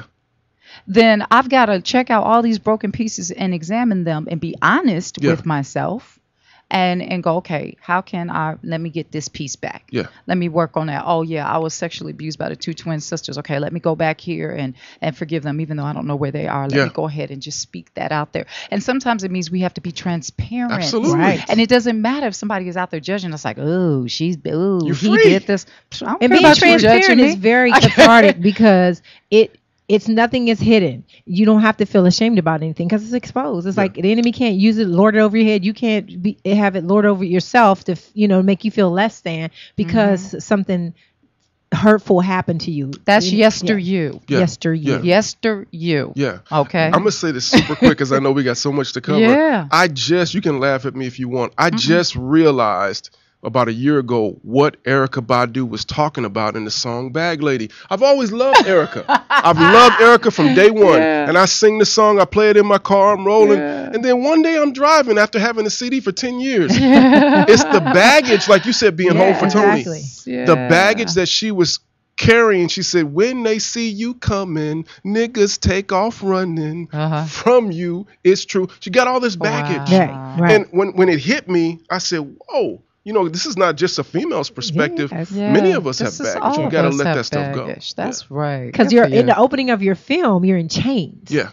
Speaker 2: then I've got to check out all these broken pieces and examine them and be honest
Speaker 5: Yeah.
Speaker 2: with myself and go, okay, how can let me get this piece back?
Speaker 5: Yeah.
Speaker 2: Let me work on that. Oh, yeah, I was sexually abused by the two twin sisters. Okay, let me go back here and forgive them, even though I don't know where they are. Let
Speaker 5: Yeah.
Speaker 2: me go ahead and just speak that out there. And sometimes it means we have to be transparent.
Speaker 5: Absolutely.
Speaker 3: Right.
Speaker 2: And it doesn't matter if somebody is out there judging us like, oh, he
Speaker 5: You're free.
Speaker 2: did this. I don't
Speaker 3: And
Speaker 2: care
Speaker 3: being
Speaker 2: about you
Speaker 3: transparent
Speaker 2: judging
Speaker 3: is
Speaker 2: me.
Speaker 3: very cathartic because it's nothing is hidden. You don't have to feel ashamed about anything because it's exposed. It's like the enemy can't use it, lord it over your head. You can't have it lord over yourself to make you feel less than because something hurtful happened to you.
Speaker 2: That's
Speaker 3: Yeah.
Speaker 2: yester you.
Speaker 5: Yeah.
Speaker 3: Yester you.
Speaker 5: Yeah.
Speaker 2: Yester you.
Speaker 5: Yeah.
Speaker 2: Okay.
Speaker 5: I'm going to say this super quick because I know we got so much to cover.
Speaker 2: Yeah.
Speaker 5: You can laugh at me if you want. I just realized about a year ago what Erykah Badu was talking about in the song Bag Lady. I've always loved Erykah. I've loved Erykah from day one.
Speaker 2: Yeah.
Speaker 5: And I sing the song, I play it in my car, I'm rolling. And then one day I'm driving after having a CD for 10 years. It's the baggage, like you said, being home for Tony.
Speaker 3: Exactly.
Speaker 2: Yeah.
Speaker 5: The baggage that she was carrying. She said, when they see you coming, niggas take off running from you. It's true. She got all this baggage.
Speaker 3: Right. Right.
Speaker 5: And when it hit me, I said, whoa, this is not just a female's perspective.
Speaker 3: Yes.
Speaker 5: Many of us
Speaker 2: This
Speaker 5: have
Speaker 2: is
Speaker 5: baggage.
Speaker 2: all
Speaker 5: You
Speaker 2: of
Speaker 5: got to
Speaker 2: us
Speaker 5: let
Speaker 2: have
Speaker 5: that stuff
Speaker 2: baggage.
Speaker 5: go.
Speaker 2: That's right.
Speaker 3: Because
Speaker 2: Good
Speaker 3: you're
Speaker 2: for you.
Speaker 3: in the opening of your film, you're in chains.
Speaker 5: Yeah.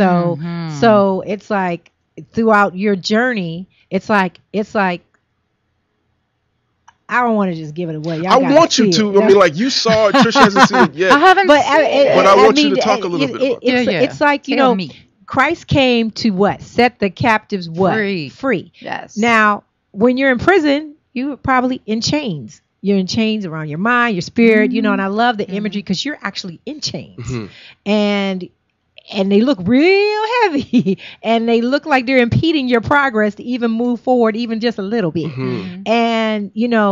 Speaker 3: So it's like throughout your journey, it's like I don't want to just give it away. Y'all
Speaker 5: I
Speaker 3: gotta
Speaker 5: want you
Speaker 3: see
Speaker 5: to.
Speaker 3: it.
Speaker 5: I mean, like you saw it. Trisha hasn't seen it yet.
Speaker 2: I haven't
Speaker 3: But
Speaker 2: seen it.
Speaker 5: But I want you to talk a little bit about
Speaker 2: it. Yeah.
Speaker 3: It's like
Speaker 2: Tell me.
Speaker 3: Christ came to what? Set the captives what?
Speaker 2: Free. Yes.
Speaker 3: Now, when you're in prison, you're probably in chains. You're in chains around your mind, your spirit, and I love the imagery because you're actually in chains. And they look real heavy and they look like they're impeding your progress to even move forward even just a little bit. And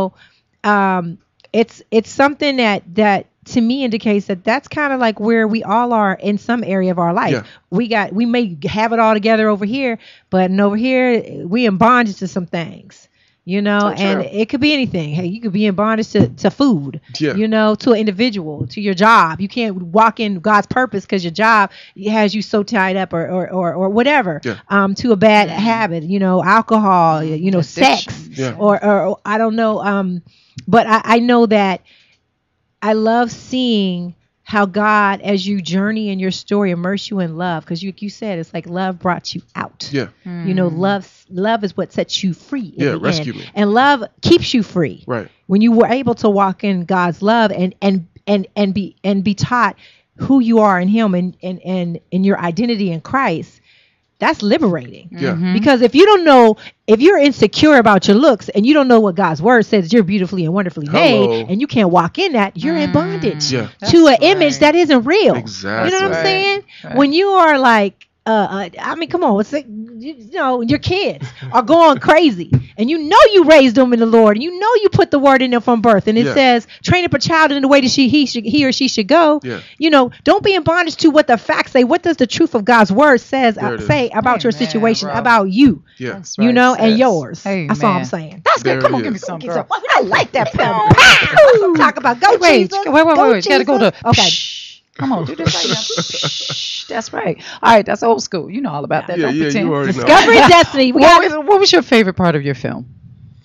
Speaker 3: it's something that to me indicates that that's kind of like where we all are in some area of our life.
Speaker 5: Yeah.
Speaker 3: We may have it all together over here, but over here we in bondage to some things. You know, and it could be anything. Hey, you could be in bondage to food, you know, to an individual, to your job. You can't walk in God's purpose because your job has you so tied up or whatever, to a bad habit, you know, alcohol, you know, sex, or I don't know. But I know that I love seeing how God, as you journey in your story, immerse you in love. Because you said, it's like love brought you out. Yeah. You know, love is what sets you free. Rescue me. And love keeps you free. Right. When you were able to walk in God's love and be taught who you are in Him and in your identity in Christ, that's liberating. Yeah. Because if you don't know, if you're insecure about your looks and you don't know what God's word says, you're beautifully and wonderfully made, and you can't walk in that, you're in bondage to an image that isn't real. Exactly. You know what I'm saying? Right. When you are like, I mean, come on, it's like, you know, your kids are going crazy, and you know you raised them in the Lord, and you know you put the word in them from birth, and it says, train up a child in the way that he or she should go. Yeah. You know, don't be in bondage to what the facts say. What does the truth of God's word say about your situation, about you? Yeah. Right, you know, and yours. Amen. That's all I'm saying. That's good. Come on, give me some, girl. I like that. Talk about go Jesus. Wait. You gotta go to okay. Come on, do this right now. Shh, that's right. All right, that's old school. You know all about that. Don't pretend. You already Discovery know. Destiny.
Speaker 2: What was your favorite part of your film?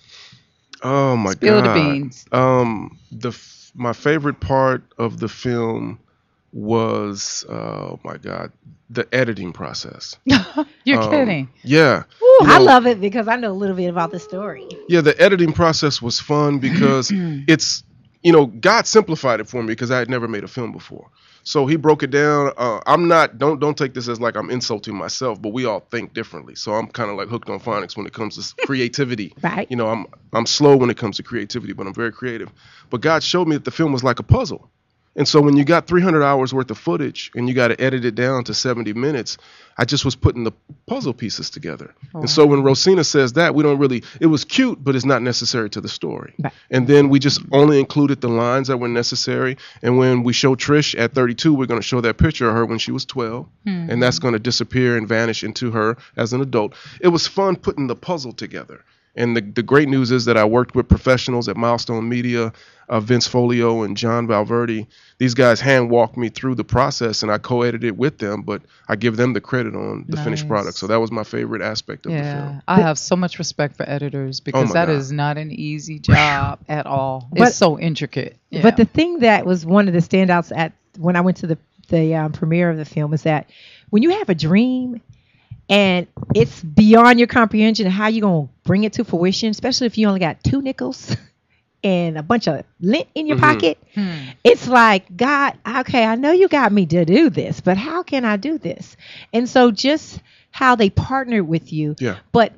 Speaker 5: Oh my
Speaker 2: Spill
Speaker 5: God.
Speaker 2: the beans.
Speaker 5: My favorite part of the film was, oh my God, the editing process.
Speaker 2: You're kidding.
Speaker 5: Yeah.
Speaker 3: Ooh, I love it because I know a little bit about the story.
Speaker 5: Yeah, the editing process was fun because it's, you know, God simplified it for me because I had never made a film before. So He broke it down. I'm not, don't take this as like I'm insulting myself, but we all think differently. So I'm kind of like hooked on phonics when it comes to creativity. Right. You know, I'm slow when it comes to creativity, but I'm very creative. But God showed me that the film was like a puzzle. And so when you got 300 hours worth of footage and you got to edit it down to 70 minutes, I just was putting the puzzle pieces together. Oh. And so when Rosina says that, we don't really, it was cute, but it's not necessary to the story. Right. And then we just only included the lines that were necessary. And when we show Trish at 32, we're going to show that picture of her when she was 12. Mm-hmm. And that's going to disappear and vanish into her as an adult. It was fun putting the puzzle together. And the great news is that I worked with professionals at Milestone Media, Vince Folio and John Valverde. These guys hand-walked me through the process, and I co-edited with them, but I give them the credit on the finished product. So that was my favorite aspect of the film.
Speaker 2: I have so much respect for editors because that is not an easy job at all. It's so intricate. Yeah.
Speaker 3: But the thing that was one of the standouts when I went to the premiere of the film is that when you have a dream and it's beyond your comprehension, how you going to bring it to fruition, especially if you only got 2 nickels and a bunch of lint in your pocket. It's like, God, okay, I know you got me to do this, but how can I do this? And so just how they partnered with you, but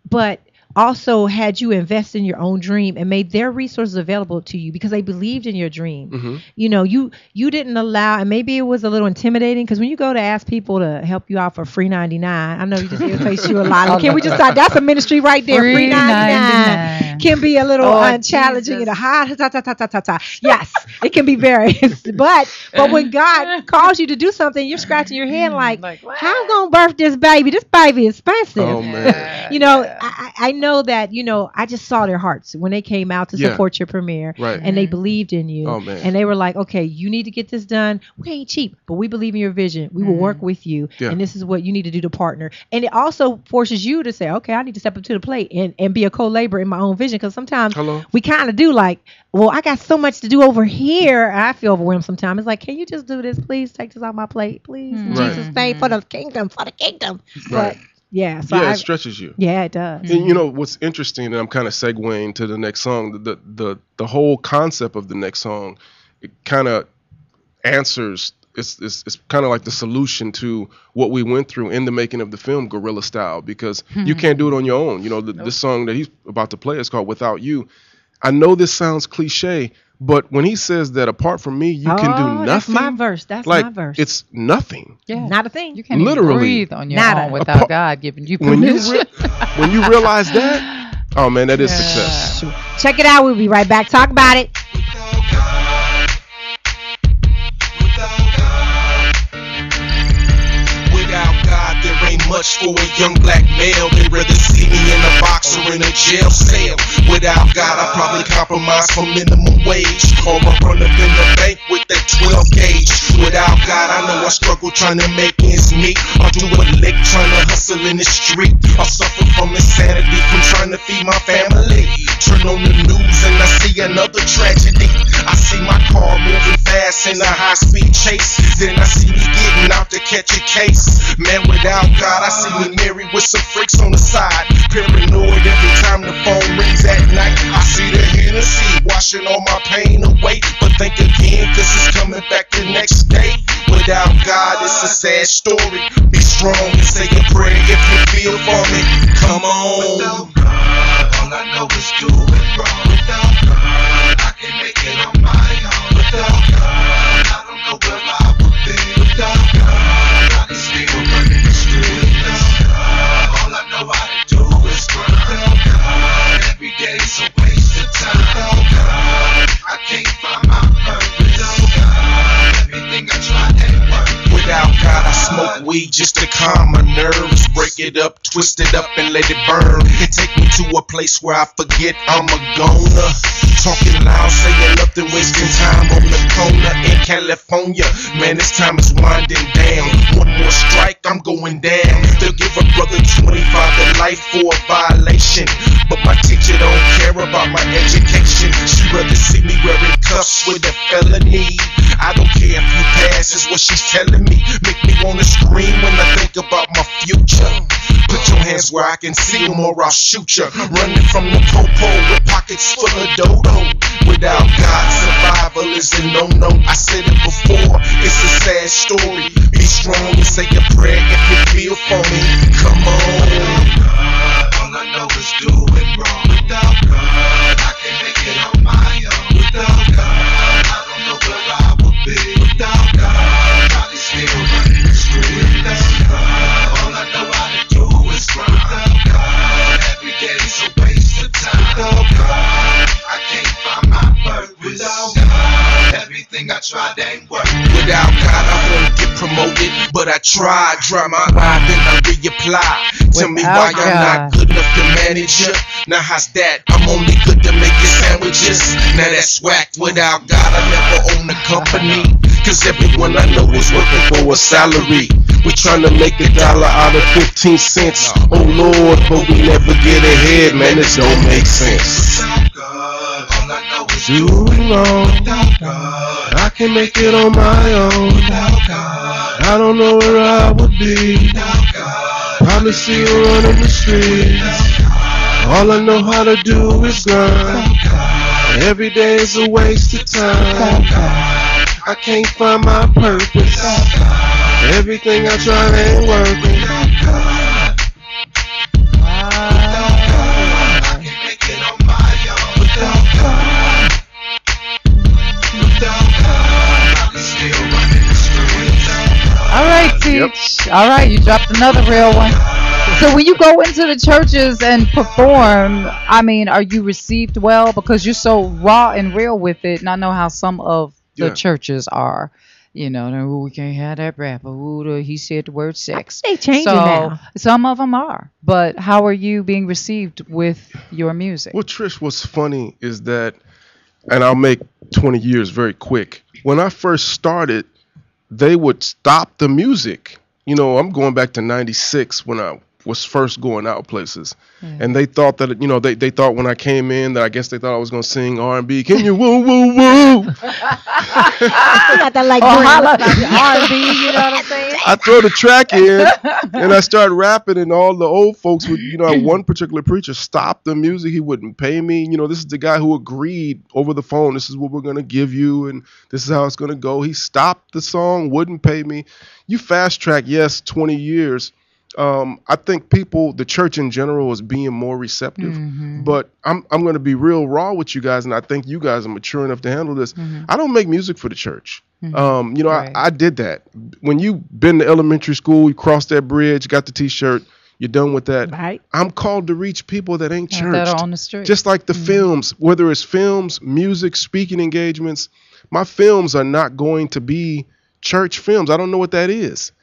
Speaker 3: also had you invest in your own dream and made their resources available to you because they believed in your dream. You know, you didn't allow, and maybe it was a little intimidating because when you go to ask people to help you out for free 99, I know you just irritates you a lot. Can we just start? That's a ministry right there. Free 99 can be a little challenging and a hot. Yes, it can be very. but when God calls you to do something, you're scratching your head like how I'm gonna birth this baby? This baby is expensive.
Speaker 5: Oh man.
Speaker 3: You know, I know that, you know, I just saw their hearts when they came out to support your premiere, and they believed in you, and they were like, okay, you need to get this done. We ain't cheap, but we believe in your vision. We will work with you, and this is what you need to do to partner. And it also forces you to say, okay, I need to step up to the plate and be a co-laborer in my own vision, because sometimes we kind of do like, well, I got so much to do over here. I feel overwhelmed sometimes. It's like, can you just do this? Please take this off my plate, please. In Jesus' name, for the kingdom. But yeah, so
Speaker 5: it stretches you.
Speaker 3: Yeah, it does.
Speaker 5: And you know what's interesting, and I'm kind of segueing to the next song. The whole concept of the next song, it kind of answers. It's kind of like the solution to what we went through in the making of the film, guerrilla style, because you can't do it on your own. You know, this song that he's about to play is called "Without You." I know this sounds cliche, but when he says that apart from me, you can do nothing. That's
Speaker 3: my verse. That's my verse.
Speaker 5: It's nothing.
Speaker 3: Yeah. Not a thing.
Speaker 2: You can't literally breathe on your own without God giving you permission.
Speaker 5: When you realize that, oh man, that is success.
Speaker 3: Check it out. We'll be right back. Talk about it.
Speaker 4: Without God, there ain't much much for a young black male. They'd rather see me in a box or in a jail cell. Without God, I'd probably compromise for minimum wage, or I run up in the bank with that 12 gauge. Without God, I know I struggle trying to make ends meet. I'll do a lick trying to hustle in the street. I'll suffer from insanity from trying to feed my family. Turn on the news and I see another tragedy. I see my car moving fast in a high-speed chase. Then I see me getting out to catch a case. Man, without God, I see me married with some freaks on the side. Paranoid every time the phone rings at night. I see the Hennessy washing all my pain away. But think again, cause it's coming back the next day. Without God, it's a sad story. Be strong and say a prayer if you feel for me. Come on. Without God, all I know is doing wrong. Without God, I can make it on my own. Without God, I don't know where I would be. Without God, I can still run in the street. Without God, all I know how to do is grind. Without God, every day's a waste of time. Without God, I can't find my purpose. Without God, everything I tried ain't work. Without God, I smoke weed just to calm my nerves. Break it up, twist it up, and let it burn. And take me to a place where I forget I'm a goner. Talking loud, saying nothing, wasting time on the corner in California. Man, this time is winding down. One more strike, I'm going down. They'll give a brother 25 to life for a violation. But my teacher don't care about my education. She rather see me wearing cuffs with a felony. I don't care if you pass, is what she's telling me. Make me wanna scream when I think about my future. Put your hands where I can see them or I'll shoot ya. Running from the popo with pockets full of dodo. Without God, survival is a no-no. I said it before, it's a sad story. Be strong and say a prayer if you feel for me. Come on. Without God, all I know is doing wrong. Without God, I can make it on my own. Without God, I don't know where I would be. Without God, I can still run in the street. Without God, all I know how to do is grind. Without God, every day's a waste of time. Without God, I can't find my purpose. Without God, everything I tried ain't work. Without God, I won't get promoted, but I tried. Dry my eye, then I reapply. Tell me why
Speaker 2: Without
Speaker 4: I'm
Speaker 2: God.
Speaker 4: not good enough to manage ya. Now how's that? I'm only good to make your sandwiches. Now that's whack. Without God, I never own a company. Cause everyone I know is working for a salary. We're trying to make $1 out of 15 cents. Oh Lord, but we never get ahead, man. It don't make sense. Without God, all I know is doing wrong. Without God, I can make it on my own. Without God, I don't know where I would be. Without God, probably see you running the streets. All I know how to do is grind. Every day is a waste of time. I can't find my purpose. Everything I try ain't working. I can make it on my own. Without God, I can still run in the streets.
Speaker 2: All right, Teach. All right, you dropped another real one. So when you go into the churches and perform, I mean, are you received well? Because you're so raw and real with it. And I know how some of the churches are. You know, "Ooh, we can't have that rapper. Ooh, he said the word sex."
Speaker 3: They changing
Speaker 2: so
Speaker 3: now.
Speaker 2: some of them are. But how are you being received with your music?
Speaker 5: Well, Trish, what's funny is that, and I'll make 20 years very quick. When I first started, they would stop the music. You know, I'm going back to 96 when I was first going out places. And they thought that, you know, they thought when I came in that I guess they thought I was going to sing R&B. Can you woo, woo, woo?
Speaker 3: You got that like R&B, you know what I'm saying?
Speaker 5: I throw the track in and I start rapping, and all the old folks would, you know, one particular preacher stopped the music. He wouldn't pay me. You know, this is the guy who agreed over the phone. This is what we're going to give you, and this is how it's going to go. He stopped the song, wouldn't pay me. You fast track, yes, 20 years. I think people, the church in general, is being more receptive. But I'm going to be real raw with you guys, and I think you guys are mature enough to handle this. I don't make music for the church. You know, right. I did that. When you've been to elementary school, you crossed that bridge, got the T-shirt, you're done with that.
Speaker 3: Right.
Speaker 5: I'm called to reach people that ain't churched.
Speaker 2: That are on the street.
Speaker 5: Just like the films, whether it's films, music, speaking engagements, my films are not going to be church films. I don't know what that is.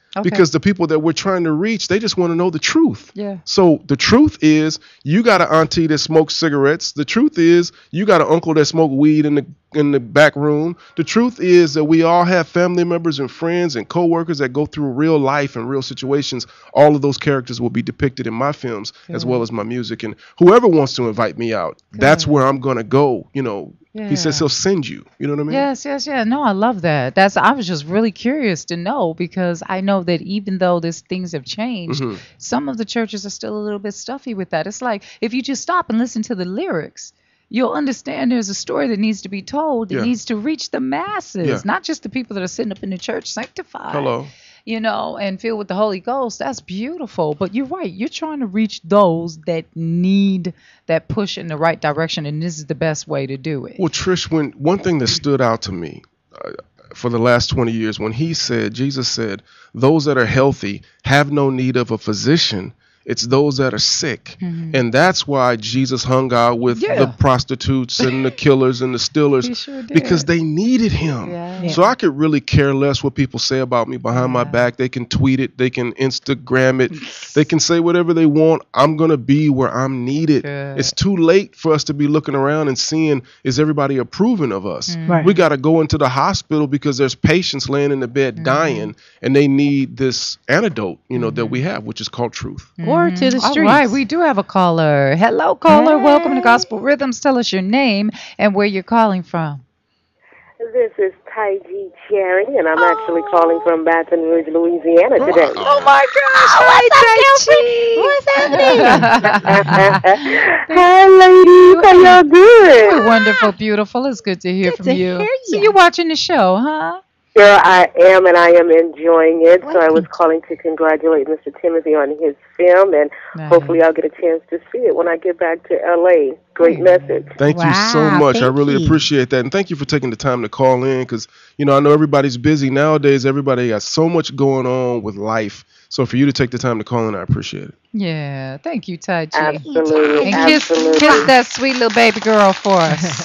Speaker 5: because the people that we're trying to reach, they just want to know the truth.
Speaker 2: Yeah.
Speaker 5: So the truth is, you got an auntie that smokes cigarettes. The truth is, you got an uncle that smokes weed in the back room. The truth is that we all have family members and friends and coworkers that go through real life and real situations. All of those characters will be depicted in my films as well as my music. And whoever wants to invite me out, that's where I'm gonna go. You know, he says he'll send you. You know what I mean?
Speaker 2: Yes. No, I love that. I was just really curious to know, because I know that even though things have changed, some of the churches are still a little bit stuffy with that. It's like, if you just stop and listen to the lyrics, you'll understand there's a story that needs to be told, that needs to reach the masses, not just the people that are sitting up in the church sanctified.
Speaker 5: Hello.
Speaker 2: You know, and filled with the Holy Ghost. That's beautiful. But you're right. You're trying to reach those that need that push in the right direction, and this is the best way to do it.
Speaker 5: Well, Trish, one thing that stood out to me for the last 20 years, when Jesus said, those that are healthy have no need of a physician. It's those that are sick. And that's why Jesus hung out with the prostitutes and the killers and the stealers, because they needed him. So I could really care less what people say about me behind my back. They can tweet it. They can Instagram it. They can say whatever they want. I'm going to be where I'm needed. It's too late for us to be looking around and seeing, is everybody approving of us? We got to go into the hospital because there's patients laying in the bed dying, and they need this antidote, you know, that we have, which is called truth.
Speaker 3: To the streets.
Speaker 2: All right, we do have a caller. Hello, caller. Hey. Welcome to Gospel Rhythms. Tell us your name and where you're calling from.
Speaker 7: This is Taiji Cherry, and I'm actually calling from Baton Rouge, Louisiana today.
Speaker 2: Oh my gosh!
Speaker 3: What's happening?
Speaker 7: Hi, ladies. How y'all doing?
Speaker 2: We're wonderful, beautiful. It's good to hear from you. So you're watching the show, huh?
Speaker 7: Sure, I am, and I am enjoying it. So I was calling to congratulate Mr. Timothy on his film, and hopefully I'll get a chance to see it when I get back to L.A. Great message.
Speaker 5: Thank you so much. I really appreciate that. And thank you for taking the time to call in, because, you know, I know everybody's busy nowadays. Everybody has so much going on with life. So for you to take the time to call in, I appreciate it.
Speaker 2: Yeah. Thank you, Taiji.
Speaker 7: Absolutely.
Speaker 2: And kiss that sweet little baby girl for us.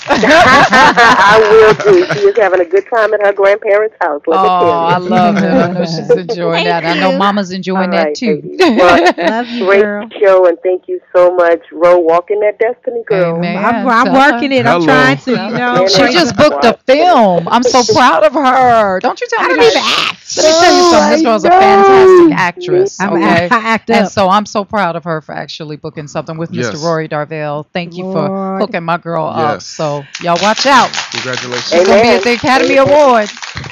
Speaker 7: I will do. She is having a good time at her grandparents' house. Let me tell you.
Speaker 2: I love it. I know she's enjoying that. I know Mama's enjoying that too.
Speaker 7: Well,
Speaker 3: love you,
Speaker 7: great
Speaker 3: girl.
Speaker 7: show, and thank you so much, Ro. Walking that destiny, girl.
Speaker 2: Amen.
Speaker 3: I'm working it. I'm trying to, you know.
Speaker 2: She just booked a film. I'm so proud of her. Don't you tell me that. Let me tell you something. This girl's a fantastic actress. Okay?
Speaker 3: I act up.
Speaker 2: And so I'm so proud of her for actually booking something with Mr. Rory Darvell. Thank you for hooking my girl up. So y'all watch out.
Speaker 5: Congratulations.
Speaker 2: She's going to be at the Academy Awards.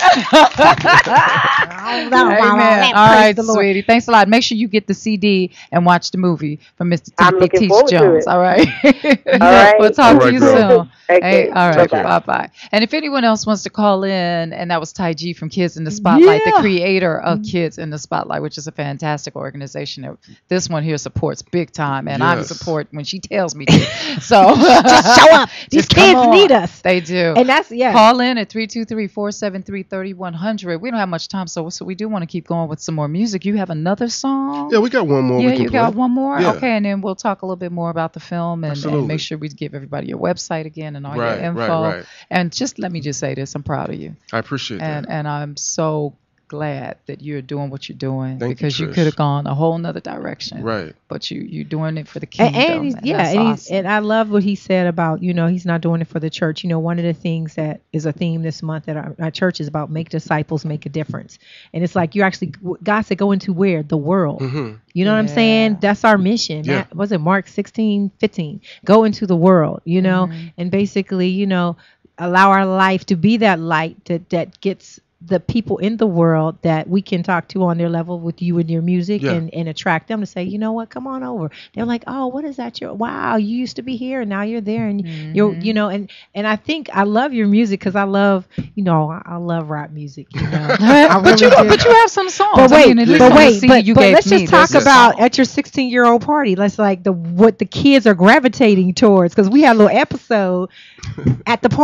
Speaker 2: Amen. All right, sweetie. Thanks a lot. Make sure you get the CD and watch the movie from Mr. Timothy Teach Jones. All right.
Speaker 7: All right.
Speaker 2: We'll talk to you soon.
Speaker 7: Okay.
Speaker 2: Hey, all right. Bye-bye. And if anyone else wants to call in, and that was Taiji from Kids in the Spotlight, the creator of Kids in the Spotlight, which is a fantastic organization. This one here supports big time, and I support when she tells me to. So
Speaker 3: just show up. These kids need us.
Speaker 2: They do.
Speaker 3: And that's
Speaker 2: Call in at 323-473-3100. We don't have much time, so we do want to keep going with some more music. You have another song?
Speaker 5: Yeah, we got one more.
Speaker 2: Yeah, you got one more?
Speaker 5: Yeah.
Speaker 2: Okay, and then we'll talk a little bit more about the film and make sure we give everybody your website again and all your info.
Speaker 5: Right.
Speaker 2: And let me just say this, I'm proud of you.
Speaker 5: I appreciate that.
Speaker 2: And I'm so glad that you're doing what you're doing.
Speaker 5: Thank
Speaker 2: because
Speaker 5: you,
Speaker 2: you could have gone a whole nother direction.
Speaker 5: Right.
Speaker 2: But you're doing it for the kingdom.
Speaker 3: And I love what he said about, you know, he's not doing it for the church. You know, one of the things that is a theme this month at our church is about make disciples, make a difference. And it's like God said, go into where? The world.
Speaker 5: Mm-hmm.
Speaker 3: You know what I'm saying? That's our mission.
Speaker 5: Yeah.
Speaker 3: Was it Mark 16:15? Go into the world, you know, and basically, you know, allow our life to be that light that gets the people in the world that we can talk to on their level with you and your music and attract them to say, you know what, come on over. They're like, oh, what is that? Wow, you used to be here and now you're there. And you're, you know, and I think I love your music because I love, you know, I love rap music. You know?
Speaker 2: But you have some songs.
Speaker 3: But wait, but let's
Speaker 2: just
Speaker 3: talk about at your 16-year-old party. Let's what the kids are gravitating towards, because we had a little episode at the party.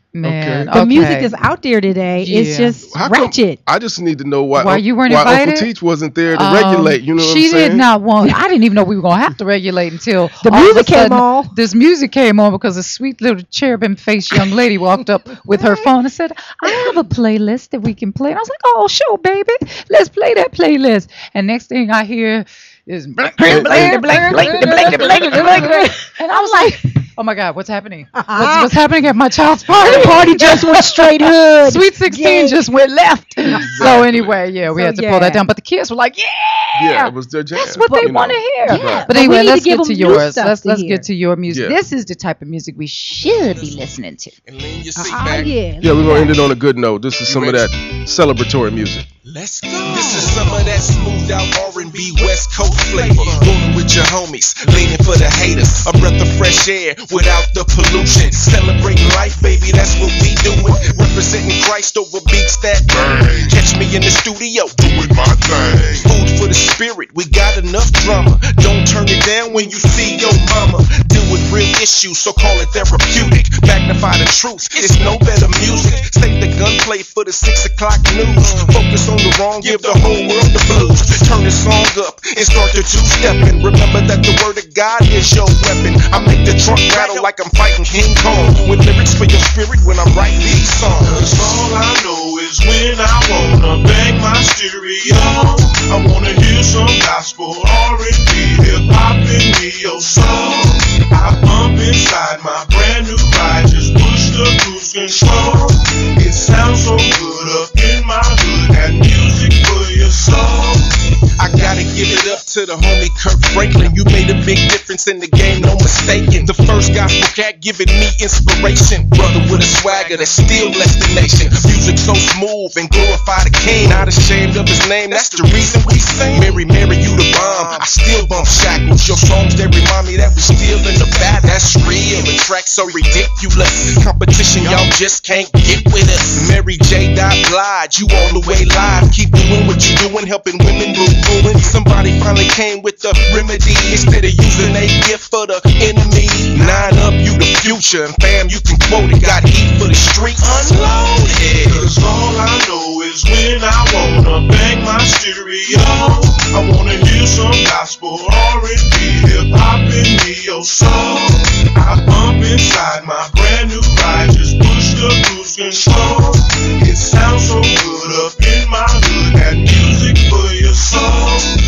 Speaker 2: Man,
Speaker 3: The music that's out there today is just ratchet.
Speaker 5: I just need to know why
Speaker 2: you weren't
Speaker 5: Uncle
Speaker 2: invited?
Speaker 5: Teach wasn't there to regulate. You know what I'm
Speaker 2: She
Speaker 5: saying?
Speaker 2: did not want. I didn't even know we were gonna have to regulate until
Speaker 3: The
Speaker 2: all of a
Speaker 3: music came
Speaker 2: sudden,
Speaker 3: on.
Speaker 2: This music came on because a sweet little cherubim-faced young lady walked up with her phone and said, "I have a playlist that we can play." And I was like, "Oh, sure, baby, let's play that playlist." And next thing I hear is blank, blank, blank, blank, blank, blank, blank, blank, and I was like, "Oh my God, what's happening? What's happening at my child's party?"
Speaker 3: The party just went straight hood.
Speaker 2: Sweet 16 just went left. So anyway, we had to pull that down. But the kids were like,
Speaker 5: yeah, it was their jam.
Speaker 2: That's what they want to hear.
Speaker 3: Yeah.
Speaker 2: But anyway,
Speaker 3: we need
Speaker 2: let's
Speaker 3: to give
Speaker 2: get to
Speaker 3: them new
Speaker 2: yours.
Speaker 3: stuff to
Speaker 2: Let's
Speaker 3: hear.
Speaker 2: get to your music.
Speaker 5: Yeah.
Speaker 2: This is the type of music we should be listening to.
Speaker 4: And lean your seat
Speaker 3: Ah,
Speaker 4: back.
Speaker 3: yeah.
Speaker 5: Yeah, we're gonna end it on a good note. This is some of that celebratory music.
Speaker 4: Let's go. This is some of that smooth out R&B West Coast flavor. Rolling with your homies, leaning for the haters. A breath of fresh air without the pollution. Celebrating life, baby, that's what we doing. Representing Christ over beats that burn. Catch me in the studio doing my thing. Food for the spirit, we got enough drama. Don't turn it down when you see your mama. Deal with real issues, so call it therapeutic. Magnify the truth, it's no better music. Save the gunplay for the 6 o'clock news. Focus on the wrong, give the whole world the blues. Turn the song up and start the two-stepping. Remember that the word of God is your weapon. I make the trunk rattle like I'm fighting King Kong. With lyrics for your spirit when I write these songs. Cause all I know is when I wanna bang my stereo, I wanna hear some gospel, R&B, hip-hop, and neo soul. I pump inside my brand new ride, just push the cruise control. It sounds so good up in my hood, that music for your soul. I gotta give it up to the homie Kirk Franklin. You made a big difference in the game, no mistaking. The first gospel cat giving me inspiration. Brother with a swagger that still bless the nation. Music so smooth and glorify the king. Not ashamed of his name, that's the reason we sing. Mary, Mary, you the bomb. I still bump shackles. Your songs, they remind me that we still in the battle. That's real. The track so ridiculous. Competition, y'all just can't get with us. Mary J. Blige, you all the way live. Keep doing what you doing, helping women move. Somebody finally came with the remedy instead of using a gift for the enemy. 9 up, you the future, and fam, you can quote it. Got heat for the streets. Unloaded. Cause all I know is when I wanna bang my stereo, I wanna hear some gospel, R&B, hip hop, and neo soul. I pump inside my brand new ride, just push the cruise control. It sounds so good up in my hood, that music for your soul.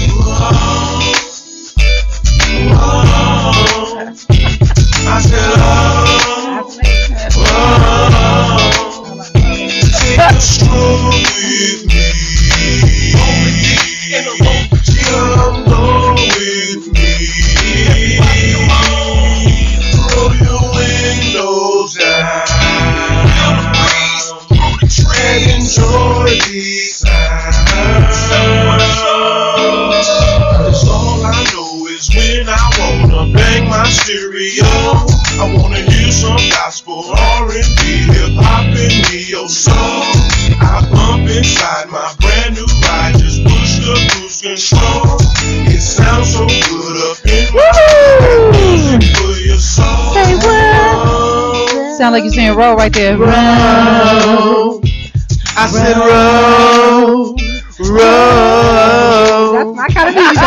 Speaker 4: I said, take a stroll with me. Come roll with me. Roll your windows down and enjoy these sounds. Cause all I know is when I wanna bang my stereo, I wanna hear some gospel, R&B, hip-hop, and neo soul. I pump inside my brand new ride, just push the cruise control. It sounds so good up in my head. Music for your soul.
Speaker 2: Say what? Sound like you're saying roll right there.
Speaker 4: Roll. I said roll, roll.
Speaker 3: That's my kind of music,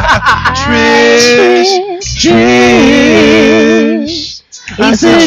Speaker 3: baby.
Speaker 4: Trish. I said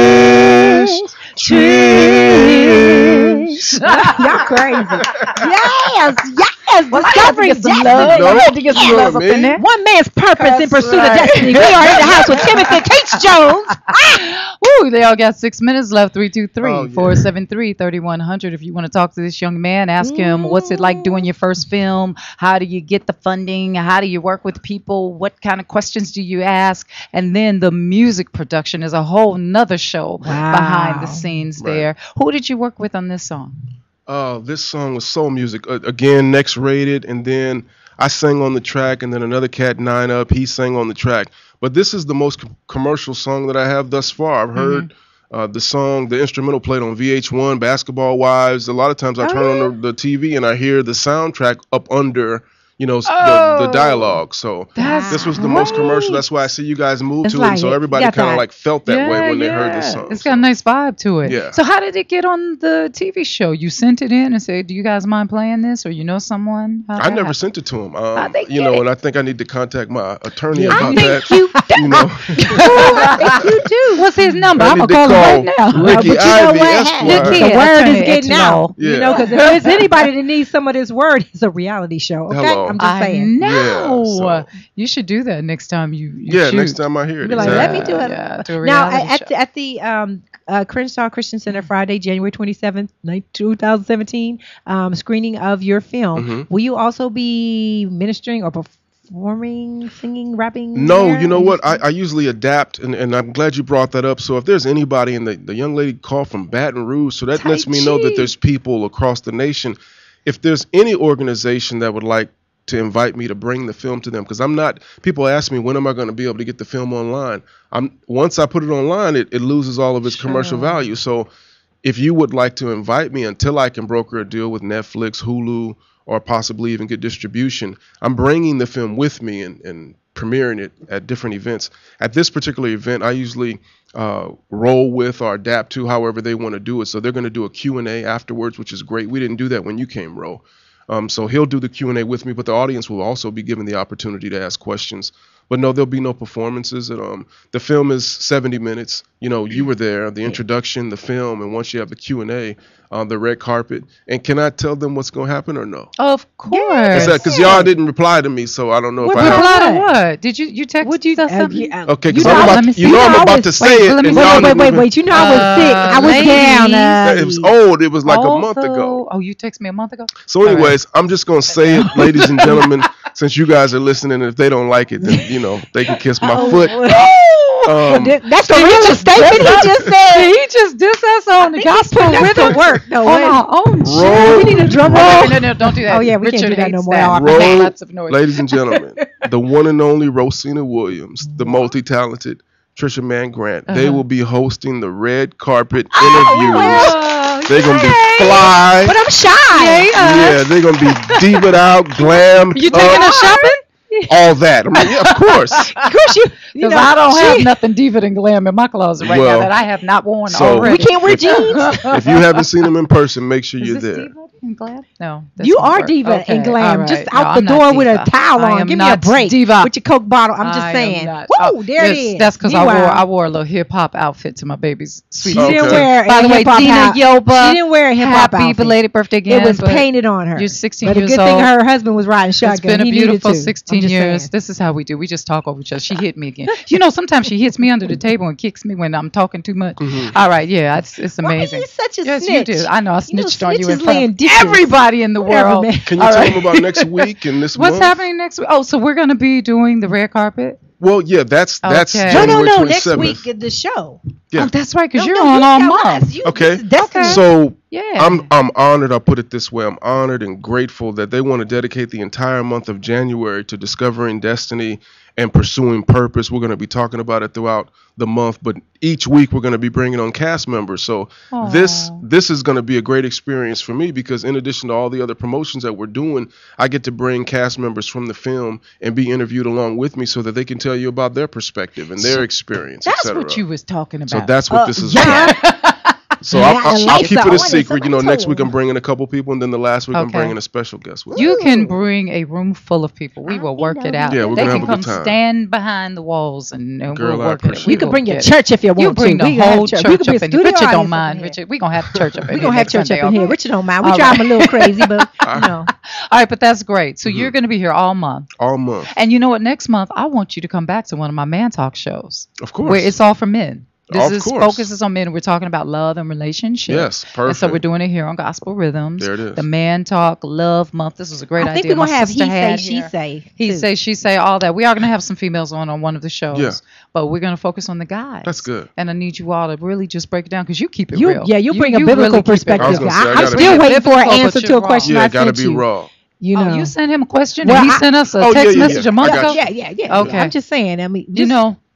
Speaker 4: Trish.
Speaker 3: Y'all crazy. Yes.
Speaker 2: Well, I had to get some love. I had to get some love up in there.
Speaker 3: One man's purpose in pursuit of destiny. We are in the house with Timothy Teach Jones.
Speaker 2: Woo, they all got 6 minutes left. 323-473-3100. If you want to talk to this young man, ask him what's it like doing your first film? How do you get the funding? How do you work with people? What kind of questions do you ask? And then the music production is a whole nother show behind the scenes there. Who did you work with on this song?
Speaker 5: This song was soul music. Again, Next Rated, and then I sang on the track, and then another cat, 9 Up, he sang on the track. But this is the most commercial song that I have thus far. I've heard the song, the instrumental played on VH1, Basketball Wives. A lot of times I turn on the TV and I hear the soundtrack up under, the dialogue. So this was the most commercial.
Speaker 3: great.
Speaker 5: That's why I see you guys move
Speaker 3: It's
Speaker 5: to it. And
Speaker 3: like
Speaker 5: so
Speaker 3: it.
Speaker 5: everybody
Speaker 3: You got
Speaker 5: kind of
Speaker 3: that.
Speaker 5: like felt that way when they heard this song.
Speaker 2: It's got a nice vibe to it.
Speaker 5: Yeah.
Speaker 2: So how did it get on the TV show? You sent it in and said, "Do you guys mind playing this?" Or you know someone?
Speaker 5: I never sent it to him.
Speaker 2: they
Speaker 5: You know, and I think I need to contact my attorney
Speaker 3: I
Speaker 5: about
Speaker 3: think
Speaker 5: that.
Speaker 3: you
Speaker 5: You know,
Speaker 3: I think you do.
Speaker 2: What's his number?
Speaker 5: I
Speaker 2: I'm
Speaker 5: need
Speaker 2: gonna
Speaker 5: to
Speaker 2: call him right
Speaker 5: call
Speaker 2: now.
Speaker 5: Ricky
Speaker 3: But you know
Speaker 5: Ivy,
Speaker 3: what?
Speaker 5: Esquire.
Speaker 2: Look
Speaker 3: The
Speaker 2: here,
Speaker 3: word is
Speaker 2: attorney
Speaker 3: getting
Speaker 2: at
Speaker 3: out.
Speaker 2: law.
Speaker 5: Yeah.
Speaker 3: You know, because if there's anybody that needs some of this word, it's a reality show. Okay,
Speaker 5: Hello.
Speaker 3: I'm just
Speaker 2: I
Speaker 3: saying.
Speaker 2: know.
Speaker 5: Yeah, so-
Speaker 2: You should do that next time you
Speaker 5: yeah.
Speaker 2: shoot.
Speaker 5: Next time I hear it,
Speaker 3: Be like, let me do it.
Speaker 2: Yeah, do a
Speaker 3: Now
Speaker 2: reality show.
Speaker 3: at the Crenshaw Christian Center Friday, January 27th, 2017 screening of your film.
Speaker 5: Mhm.
Speaker 3: Will you also be ministering or performing, singing, rapping?
Speaker 5: No,
Speaker 3: there?
Speaker 5: you know what? I usually adapt, and I'm glad you brought that up. So if there's anybody, and the young lady called from Baton Rouge, so that
Speaker 3: Tai
Speaker 5: lets me know that
Speaker 3: Chi.
Speaker 5: there's people across the nation. If there's any organization that would like to invite me to bring the film to them, because I'm not, people ask me, when am I going to be able to get the film online? Once I put it online, it loses all of its commercial value. So if you would like to invite me until I can broker a deal with Netflix, Hulu, or possibly even get distribution, I'm bringing the film with me and premiering it at different events. At this particular event, I usually roll with or adapt to however they want to do it. So they're going to do a Q&A afterwards, which is great. We didn't do that when you came, Ro. So he'll do the Q&A with me, but the audience will also be given the opportunity to ask questions. But no, there'll be no performances. And, the film is 70 minutes. You know, you were there, the introduction, the film, and once you have the Q&A, the red carpet. And can I tell them what's going to happen or no?
Speaker 2: Of course.
Speaker 5: Because y'all didn't reply to me, so I don't know if I have.
Speaker 2: Reply to what? Did you text
Speaker 3: Would you
Speaker 2: us something?
Speaker 5: Okay, because
Speaker 3: You know,
Speaker 5: I'm
Speaker 2: let
Speaker 5: about
Speaker 2: me
Speaker 5: to,
Speaker 2: see.
Speaker 5: you know
Speaker 3: You know,
Speaker 5: I'm
Speaker 3: I
Speaker 5: about
Speaker 3: was-
Speaker 5: to say it,
Speaker 2: let me
Speaker 5: and
Speaker 2: see.
Speaker 5: y'all didn't even-
Speaker 3: Wait. You know I was sick. I was down.
Speaker 2: ladies.
Speaker 5: It was old. It was like a month ago.
Speaker 2: Oh, you texted me a month ago?
Speaker 5: So, anyways, I'm just gonna say it, ladies and gentlemen. Since you guys are listening, and if they don't like it, then they can kiss my foot.
Speaker 3: That's the real statement he just said.
Speaker 2: He just dissed us on the gospel rhythm.
Speaker 3: Work. No,
Speaker 2: On our own
Speaker 5: Roll.
Speaker 2: shit.
Speaker 3: we need a drum
Speaker 2: No,
Speaker 3: roll.
Speaker 2: no, don't do that.
Speaker 3: Oh, yeah, we can't
Speaker 2: Richard
Speaker 3: do that no
Speaker 2: hates
Speaker 3: more.
Speaker 2: that.
Speaker 3: Roll.
Speaker 2: Make lots of noise.
Speaker 5: Ladies and gentlemen, the one and only Rosina Williams, the multi-talented Trisha Mann Grant. They will be hosting the red carpet interviews.
Speaker 2: Oh,
Speaker 5: They're gonna be
Speaker 2: yay.
Speaker 5: fly.
Speaker 3: But I'm shy.
Speaker 5: Yeah, they're gonna be diva out, glam.
Speaker 2: You taking us shopping?
Speaker 5: All that. I mean, yeah, of course.
Speaker 3: Of course you
Speaker 2: Because
Speaker 3: know,
Speaker 2: I don't have
Speaker 3: she-
Speaker 2: nothing diva than glam in my closet right
Speaker 5: Well,
Speaker 2: now that I have not worn
Speaker 5: so-
Speaker 2: already.
Speaker 3: We can't wear jeans.
Speaker 5: If you haven't seen them in person, make sure
Speaker 2: Is
Speaker 5: you're
Speaker 2: this
Speaker 5: there.
Speaker 2: diva and glam? No. this
Speaker 3: You
Speaker 2: won't
Speaker 3: are
Speaker 2: work.
Speaker 3: diva
Speaker 2: Okay,
Speaker 3: and glam.
Speaker 2: all right.
Speaker 3: Just
Speaker 2: No,
Speaker 3: out the
Speaker 2: I'm not
Speaker 3: door with a
Speaker 2: diva.
Speaker 3: towel
Speaker 2: I
Speaker 3: on.
Speaker 2: am
Speaker 3: Give me a
Speaker 2: not
Speaker 3: break.
Speaker 2: diva.
Speaker 3: With your Coke bottle. I'm just
Speaker 2: I am
Speaker 3: saying.
Speaker 2: not.
Speaker 3: Whoa, there it is.
Speaker 2: That's because
Speaker 3: Meanwhile,
Speaker 2: I wore a little hip hop outfit to my baby's sweet.
Speaker 3: She
Speaker 5: Okay.
Speaker 3: didn't wear
Speaker 2: By
Speaker 3: a
Speaker 2: the way,
Speaker 3: hip-hop
Speaker 2: Dina
Speaker 3: out-
Speaker 2: Yoba.
Speaker 3: She didn't wear a hip hop
Speaker 2: Happy
Speaker 3: outfit.
Speaker 2: belated birthday again.
Speaker 3: It was
Speaker 2: but
Speaker 3: painted on her.
Speaker 2: You're 16
Speaker 3: but a
Speaker 2: years
Speaker 3: good thing
Speaker 2: old.
Speaker 3: her husband was riding shotgun.
Speaker 2: It's been a
Speaker 3: He needed
Speaker 2: beautiful
Speaker 3: to.
Speaker 2: 16
Speaker 3: I'm just
Speaker 2: years.
Speaker 3: saying.
Speaker 2: This is how we do. We just talk over each other. She hit me again. You know, sometimes she hits me under the table and kicks me when I'm talking too much. All right, yeah, it's
Speaker 3: Why are
Speaker 2: amazing.
Speaker 3: you such a
Speaker 2: Yes,
Speaker 3: snitch?
Speaker 2: you did. I know. I
Speaker 3: You know,
Speaker 2: snitched on you in
Speaker 3: snitches
Speaker 2: front
Speaker 3: laying
Speaker 2: of
Speaker 3: ditches.
Speaker 2: everybody in the
Speaker 3: Whatever,
Speaker 2: world.
Speaker 3: man.
Speaker 5: Can you
Speaker 2: All
Speaker 5: tell
Speaker 2: right.
Speaker 5: them about next week and this
Speaker 2: What's
Speaker 5: month?
Speaker 2: happening next week? Oh, so we're going to be doing the red carpet?
Speaker 5: Well, yeah, that's
Speaker 2: Okay.
Speaker 5: January
Speaker 3: No.
Speaker 5: 27th.
Speaker 3: Next week at the show.
Speaker 5: Yeah.
Speaker 2: Oh, that's right, because
Speaker 3: No,
Speaker 2: you're
Speaker 3: no,
Speaker 2: on
Speaker 3: you
Speaker 2: all
Speaker 3: tell
Speaker 2: month.
Speaker 3: us. You-
Speaker 5: Okay.
Speaker 3: this is destiny.
Speaker 5: So
Speaker 2: Yeah.
Speaker 5: I'm honored. I'll put it this way. I'm honored and grateful that they want to dedicate the entire month of January to discovering destiny and pursuing purpose. We're going to be talking about it throughout the month, but each week we're going to be bringing on cast members. So this is going to be a great experience for me because in addition to all the other promotions that we're doing, I get to bring cast members from the film and be interviewed along with me so that they can tell you about their perspective and their experience,
Speaker 2: That's
Speaker 5: etc.
Speaker 2: what you was talking about.
Speaker 5: So that's what this is
Speaker 3: yeah.
Speaker 5: about. So
Speaker 3: Yeah,
Speaker 5: I'll
Speaker 3: Lisa,
Speaker 5: keep it
Speaker 3: I
Speaker 5: a
Speaker 3: wanted
Speaker 5: secret. You know,
Speaker 3: some
Speaker 5: next
Speaker 3: too.
Speaker 5: week I'm bringing a couple people, and then the last week I'm
Speaker 2: Okay.
Speaker 5: bringing a special guest with me.
Speaker 2: You can bring a room full of people. We will work it out.
Speaker 5: Yeah, we're
Speaker 2: they
Speaker 5: gonna
Speaker 2: can
Speaker 5: have a
Speaker 2: come
Speaker 5: good time.
Speaker 2: stand behind the walls and
Speaker 5: Girl,
Speaker 2: we'll
Speaker 5: I
Speaker 2: work it.
Speaker 5: appreciate
Speaker 2: We
Speaker 3: You can
Speaker 2: will
Speaker 3: bring your
Speaker 2: get it.
Speaker 3: church if you want
Speaker 2: You bring
Speaker 3: to.
Speaker 2: the
Speaker 3: We can have
Speaker 2: whole
Speaker 3: church.
Speaker 2: church
Speaker 3: We could be
Speaker 2: up
Speaker 3: a
Speaker 2: in here.
Speaker 3: studio
Speaker 2: Richard don't
Speaker 3: audience
Speaker 2: mind.
Speaker 3: up in here.
Speaker 2: Richard, we gonna have church up in here.
Speaker 3: We're going to have
Speaker 2: next
Speaker 3: church
Speaker 2: Sunday,
Speaker 3: up in here.
Speaker 2: okay?
Speaker 3: Richard don't mind. We
Speaker 2: All
Speaker 3: try him
Speaker 2: right.
Speaker 3: a little crazy, but, you know.
Speaker 2: All right, but that's great. So you're going to be here all month.
Speaker 5: All month,
Speaker 2: And you know what? Next month, I want you to come back to one of my Man Talk shows
Speaker 5: of course.
Speaker 2: where it's all for men.
Speaker 5: Of
Speaker 2: This
Speaker 5: course.
Speaker 2: focuses on men. We're talking about love and relationships.
Speaker 5: Yes,
Speaker 2: And
Speaker 5: perfect.
Speaker 2: so we're doing it here on Gospel Rhythms.
Speaker 5: There it is.
Speaker 2: The Man Talk Love Month. This was a great
Speaker 3: I think
Speaker 2: idea.
Speaker 3: we're going to
Speaker 2: My
Speaker 3: have
Speaker 2: sister
Speaker 3: he say,
Speaker 2: had
Speaker 3: she
Speaker 2: here.
Speaker 3: say.
Speaker 2: He
Speaker 3: too.
Speaker 2: say, she say, all that. We are going to have some females on one of the shows.
Speaker 5: Yeah.
Speaker 2: But we're going to focus on the guys.
Speaker 5: That's good.
Speaker 2: And I need you all to really just break it down because you keep it
Speaker 3: You,
Speaker 2: real.
Speaker 3: yeah, you bring a
Speaker 2: really
Speaker 3: biblical
Speaker 2: keep it
Speaker 3: perspective.
Speaker 5: I was gonna say, I
Speaker 3: I'm
Speaker 5: gotta
Speaker 3: still
Speaker 5: be-
Speaker 3: waiting for an
Speaker 2: Biblical,
Speaker 3: answer
Speaker 2: but
Speaker 3: to a
Speaker 2: you're
Speaker 3: question
Speaker 5: Yeah,
Speaker 3: I
Speaker 5: it gotta
Speaker 3: sent
Speaker 5: be
Speaker 3: you.
Speaker 5: raw.
Speaker 3: You know.
Speaker 2: Oh, you sent him a question
Speaker 3: Well,
Speaker 2: and he sent us a
Speaker 5: Oh,
Speaker 2: text
Speaker 5: yeah,
Speaker 2: message
Speaker 5: yeah.
Speaker 2: a month
Speaker 5: I got
Speaker 2: ago?
Speaker 5: you.
Speaker 3: Yeah.
Speaker 2: Okay.
Speaker 3: I'm just saying. I mean,
Speaker 2: You know,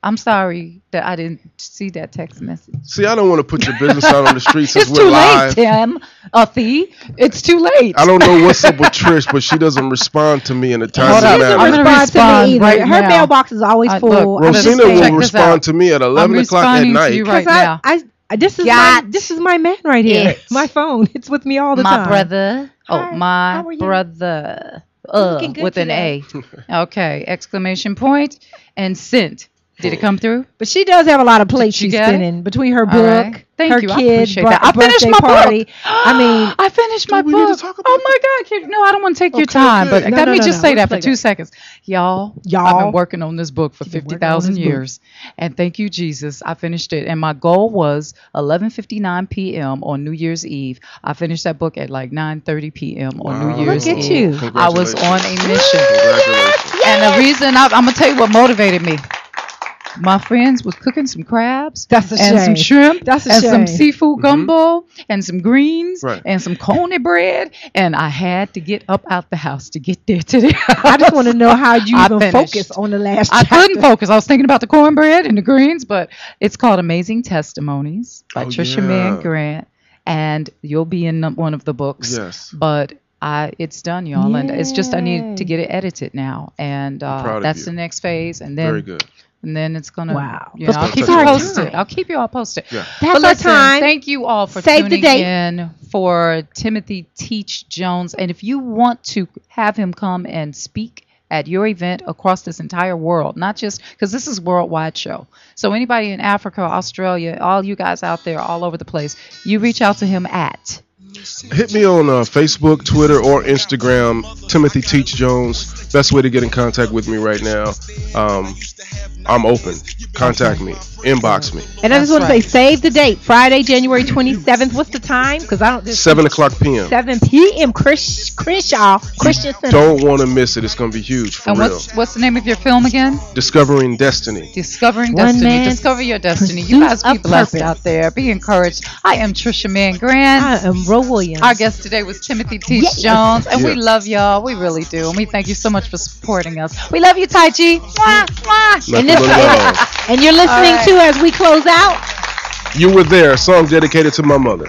Speaker 2: I'm sorry that I didn't see that text message.
Speaker 5: See, I don't want to put your business out on the streets
Speaker 2: It's
Speaker 5: as
Speaker 2: too
Speaker 5: we're
Speaker 2: late,
Speaker 5: live.
Speaker 2: Tim. It's too late.
Speaker 5: I don't know what's up with Trish, but she doesn't respond to me in a
Speaker 2: Hold
Speaker 5: timely
Speaker 2: up.
Speaker 3: She doesn't
Speaker 5: manner.
Speaker 2: I'm gonna
Speaker 3: respond to
Speaker 2: respond
Speaker 3: me either.
Speaker 2: right
Speaker 3: Her
Speaker 2: now.
Speaker 3: mailbox is always full.
Speaker 2: look,
Speaker 3: I
Speaker 5: Rosina
Speaker 3: understand.
Speaker 2: check
Speaker 5: will
Speaker 2: this
Speaker 5: respond
Speaker 2: out.
Speaker 5: to me at
Speaker 2: I'm
Speaker 5: 11 o'clock at
Speaker 2: responding to
Speaker 5: night.
Speaker 2: you right
Speaker 3: Because
Speaker 2: now.
Speaker 3: this is my man right here.
Speaker 2: It.
Speaker 3: My phone. It's with me all the
Speaker 2: My
Speaker 3: time.
Speaker 2: brother.
Speaker 3: Hi,
Speaker 2: Oh, my
Speaker 3: how are you?
Speaker 2: brother.
Speaker 3: looking good
Speaker 2: With
Speaker 3: today.
Speaker 2: an A. Okay. Exclamation point and sent. Did it come through?
Speaker 3: But she does have a lot of plates
Speaker 2: you
Speaker 3: she's
Speaker 2: get it?
Speaker 3: spinning between her
Speaker 2: All
Speaker 3: book,
Speaker 2: right. Thank
Speaker 3: her
Speaker 2: you. I
Speaker 3: kid,
Speaker 2: appreciate that. I finished
Speaker 3: birthday
Speaker 2: my
Speaker 3: party.
Speaker 2: book.
Speaker 3: I mean,
Speaker 2: I finished my
Speaker 5: we need to
Speaker 2: book.
Speaker 5: talk about
Speaker 2: Oh my God! No, I don't want to take your
Speaker 5: Okay,
Speaker 2: time,
Speaker 5: okay.
Speaker 2: but
Speaker 3: No,
Speaker 2: let
Speaker 3: no,
Speaker 2: me
Speaker 3: no,
Speaker 2: just
Speaker 3: no.
Speaker 2: say that
Speaker 3: Let's
Speaker 2: for
Speaker 3: play
Speaker 2: 2
Speaker 3: that.
Speaker 2: seconds, y'all. I've
Speaker 3: Y'all.
Speaker 2: been working on this book for
Speaker 3: You've been working
Speaker 2: 50,000
Speaker 3: on this book.
Speaker 2: years, and thank you, Jesus. I finished it, and my goal was 11:59 p.m. on New Year's Eve. I finished that book at like 9:30 p.m. on New
Speaker 5: Wow.
Speaker 2: Year's
Speaker 3: Look at
Speaker 2: Eve.
Speaker 3: you.
Speaker 2: I was on a mission,
Speaker 5: Congratulations.
Speaker 2: and the reason I'm gonna tell you what motivated me. My friends was cooking some crabs
Speaker 3: That's a
Speaker 2: and some
Speaker 3: shame.
Speaker 2: shrimp
Speaker 3: That's a
Speaker 2: and some
Speaker 3: shame.
Speaker 2: seafood gumbo and some greens
Speaker 5: Right.
Speaker 2: and some coney bread, and I had to get up out the house to get there today.
Speaker 3: I just want to know how you
Speaker 2: I
Speaker 3: even
Speaker 2: finished.
Speaker 3: focus on the last
Speaker 2: I
Speaker 3: chapter.
Speaker 2: couldn't focus. I was thinking about the cornbread and the greens, but it's called Amazing Testimonies by
Speaker 5: Oh,
Speaker 2: Trisha
Speaker 5: yeah.
Speaker 2: Mann Grant, and you'll be in one of the books.
Speaker 5: Yes.
Speaker 2: But it's done, y'all, and it's just I need to
Speaker 3: Yay.
Speaker 2: get it edited now, and
Speaker 5: proud of
Speaker 2: that's
Speaker 5: you.
Speaker 2: the next phase, and then
Speaker 5: Very good.
Speaker 2: and then it's gonna.
Speaker 3: Wow.
Speaker 2: You know, I'll
Speaker 5: That's
Speaker 2: keep
Speaker 5: our
Speaker 2: you
Speaker 5: time.
Speaker 2: posted. I'll keep you all posted.
Speaker 5: Yeah.
Speaker 3: That's
Speaker 2: But
Speaker 3: our
Speaker 2: listen,
Speaker 3: time.
Speaker 2: thank you all for
Speaker 3: Save the
Speaker 2: tuning
Speaker 3: date.
Speaker 2: in for Timothy Teach Jones. And if you want to have him come and speak at your event across this entire world, not just because this is a worldwide show. So anybody in Africa, Australia, all you guys out there all over the place, you reach out to him at.
Speaker 5: Hit me on Facebook, Twitter, or Instagram, Timothy Teach Jones. Best way to get in contact with me right now. I'm open. Contact me. Inbox me.
Speaker 3: And I just
Speaker 2: That's
Speaker 3: want to say,
Speaker 2: right.
Speaker 3: save the date, Friday, January 27th. What's the time? Because I don't.
Speaker 5: 7 o'clock p.m.
Speaker 3: 7 p.m. Crenshaw Christian Center.
Speaker 5: Don't want to miss it. It's going to be huge, for
Speaker 2: And
Speaker 5: real.
Speaker 2: what's the name of your film again?
Speaker 5: Discovering Destiny.
Speaker 2: Discovering
Speaker 3: One
Speaker 2: Destiny.
Speaker 3: man
Speaker 2: Discover your destiny. You guys be
Speaker 3: pursuit of
Speaker 2: blessed
Speaker 3: purpose.
Speaker 2: out there. Be encouraged. I am Trisha Mann Grant.
Speaker 3: I am Ro Williams.
Speaker 2: Our guest today was Timothy Teach
Speaker 3: Yes.
Speaker 2: Jones, and we
Speaker 5: Yeah.
Speaker 2: love y'all. We really do, and we thank you so much for supporting us. We love you, Tai Chi. Mwah, mwah.
Speaker 5: Nothing
Speaker 3: this-
Speaker 5: but love.
Speaker 3: And you're listening
Speaker 2: right.
Speaker 3: to as we close out.
Speaker 5: You Were There, a song dedicated to my mother.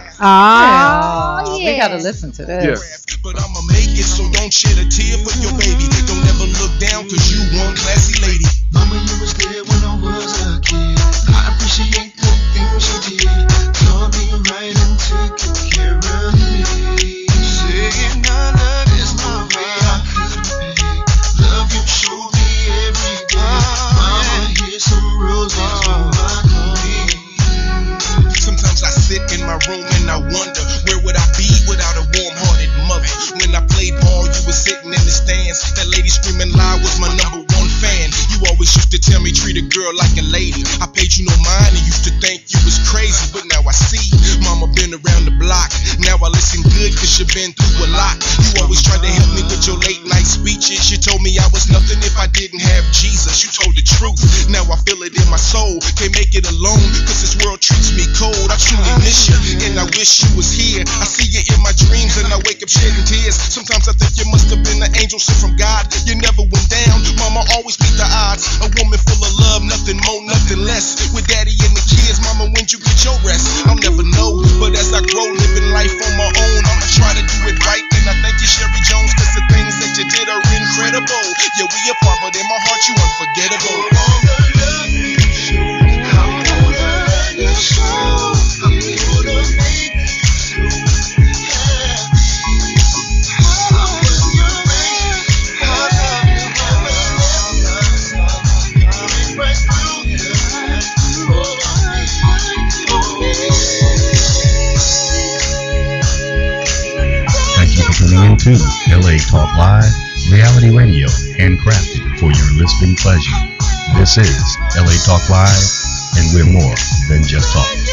Speaker 3: Oh,
Speaker 2: We gotta listen to this.
Speaker 5: Yeah.
Speaker 4: But I'ma make it, so don't shed a tear for your baby. Don't ever look down, cause you one classy lady.
Speaker 6: Mama, you was there when I was a kid. I appreciate the things you did. Taught me right and took good care of me. Saying I love is my way I could pay. Love you show me every day. Mama, here's some roses for my queen.
Speaker 4: Sometimes I sit in my room and I wonder, where would I be without a warm-hearted mother? When I played ball, you were sitting in the stands. That lady screaming loud was my number one fan. You always used to tell me treat a girl like a lady. I paid you no mind and used to think you was crazy, but now I see mama been around the block. Now I listen good cause you been through a lot. You always tried to help me with your late night speeches. You told me I was nothing if I didn't have Jesus. You told the truth, now I feel it in my soul. Can't make it alone cause this world treats me cold. I truly miss you and I wish you was here. I see you in my dreams and I wake up shedding tears. Sometimes I think you must have been an angel sent from God. You never went down, mama always beat the odds. A woman full of love, nothing more, nothing less. With daddy and the kids, mama, when'd you get your rest? I'll never know, but as I grow, living life on my own, I'ma try to do it right. And I thank you, Sherry Jones, cause the things that you did are incredible. Yeah, we apart, but in my heart, you unforgettable.
Speaker 8: Thank you for tuning in to LA Talk Live, reality radio, handcrafted for your listening pleasure. This is LA Talk Live, and we're more than just talk.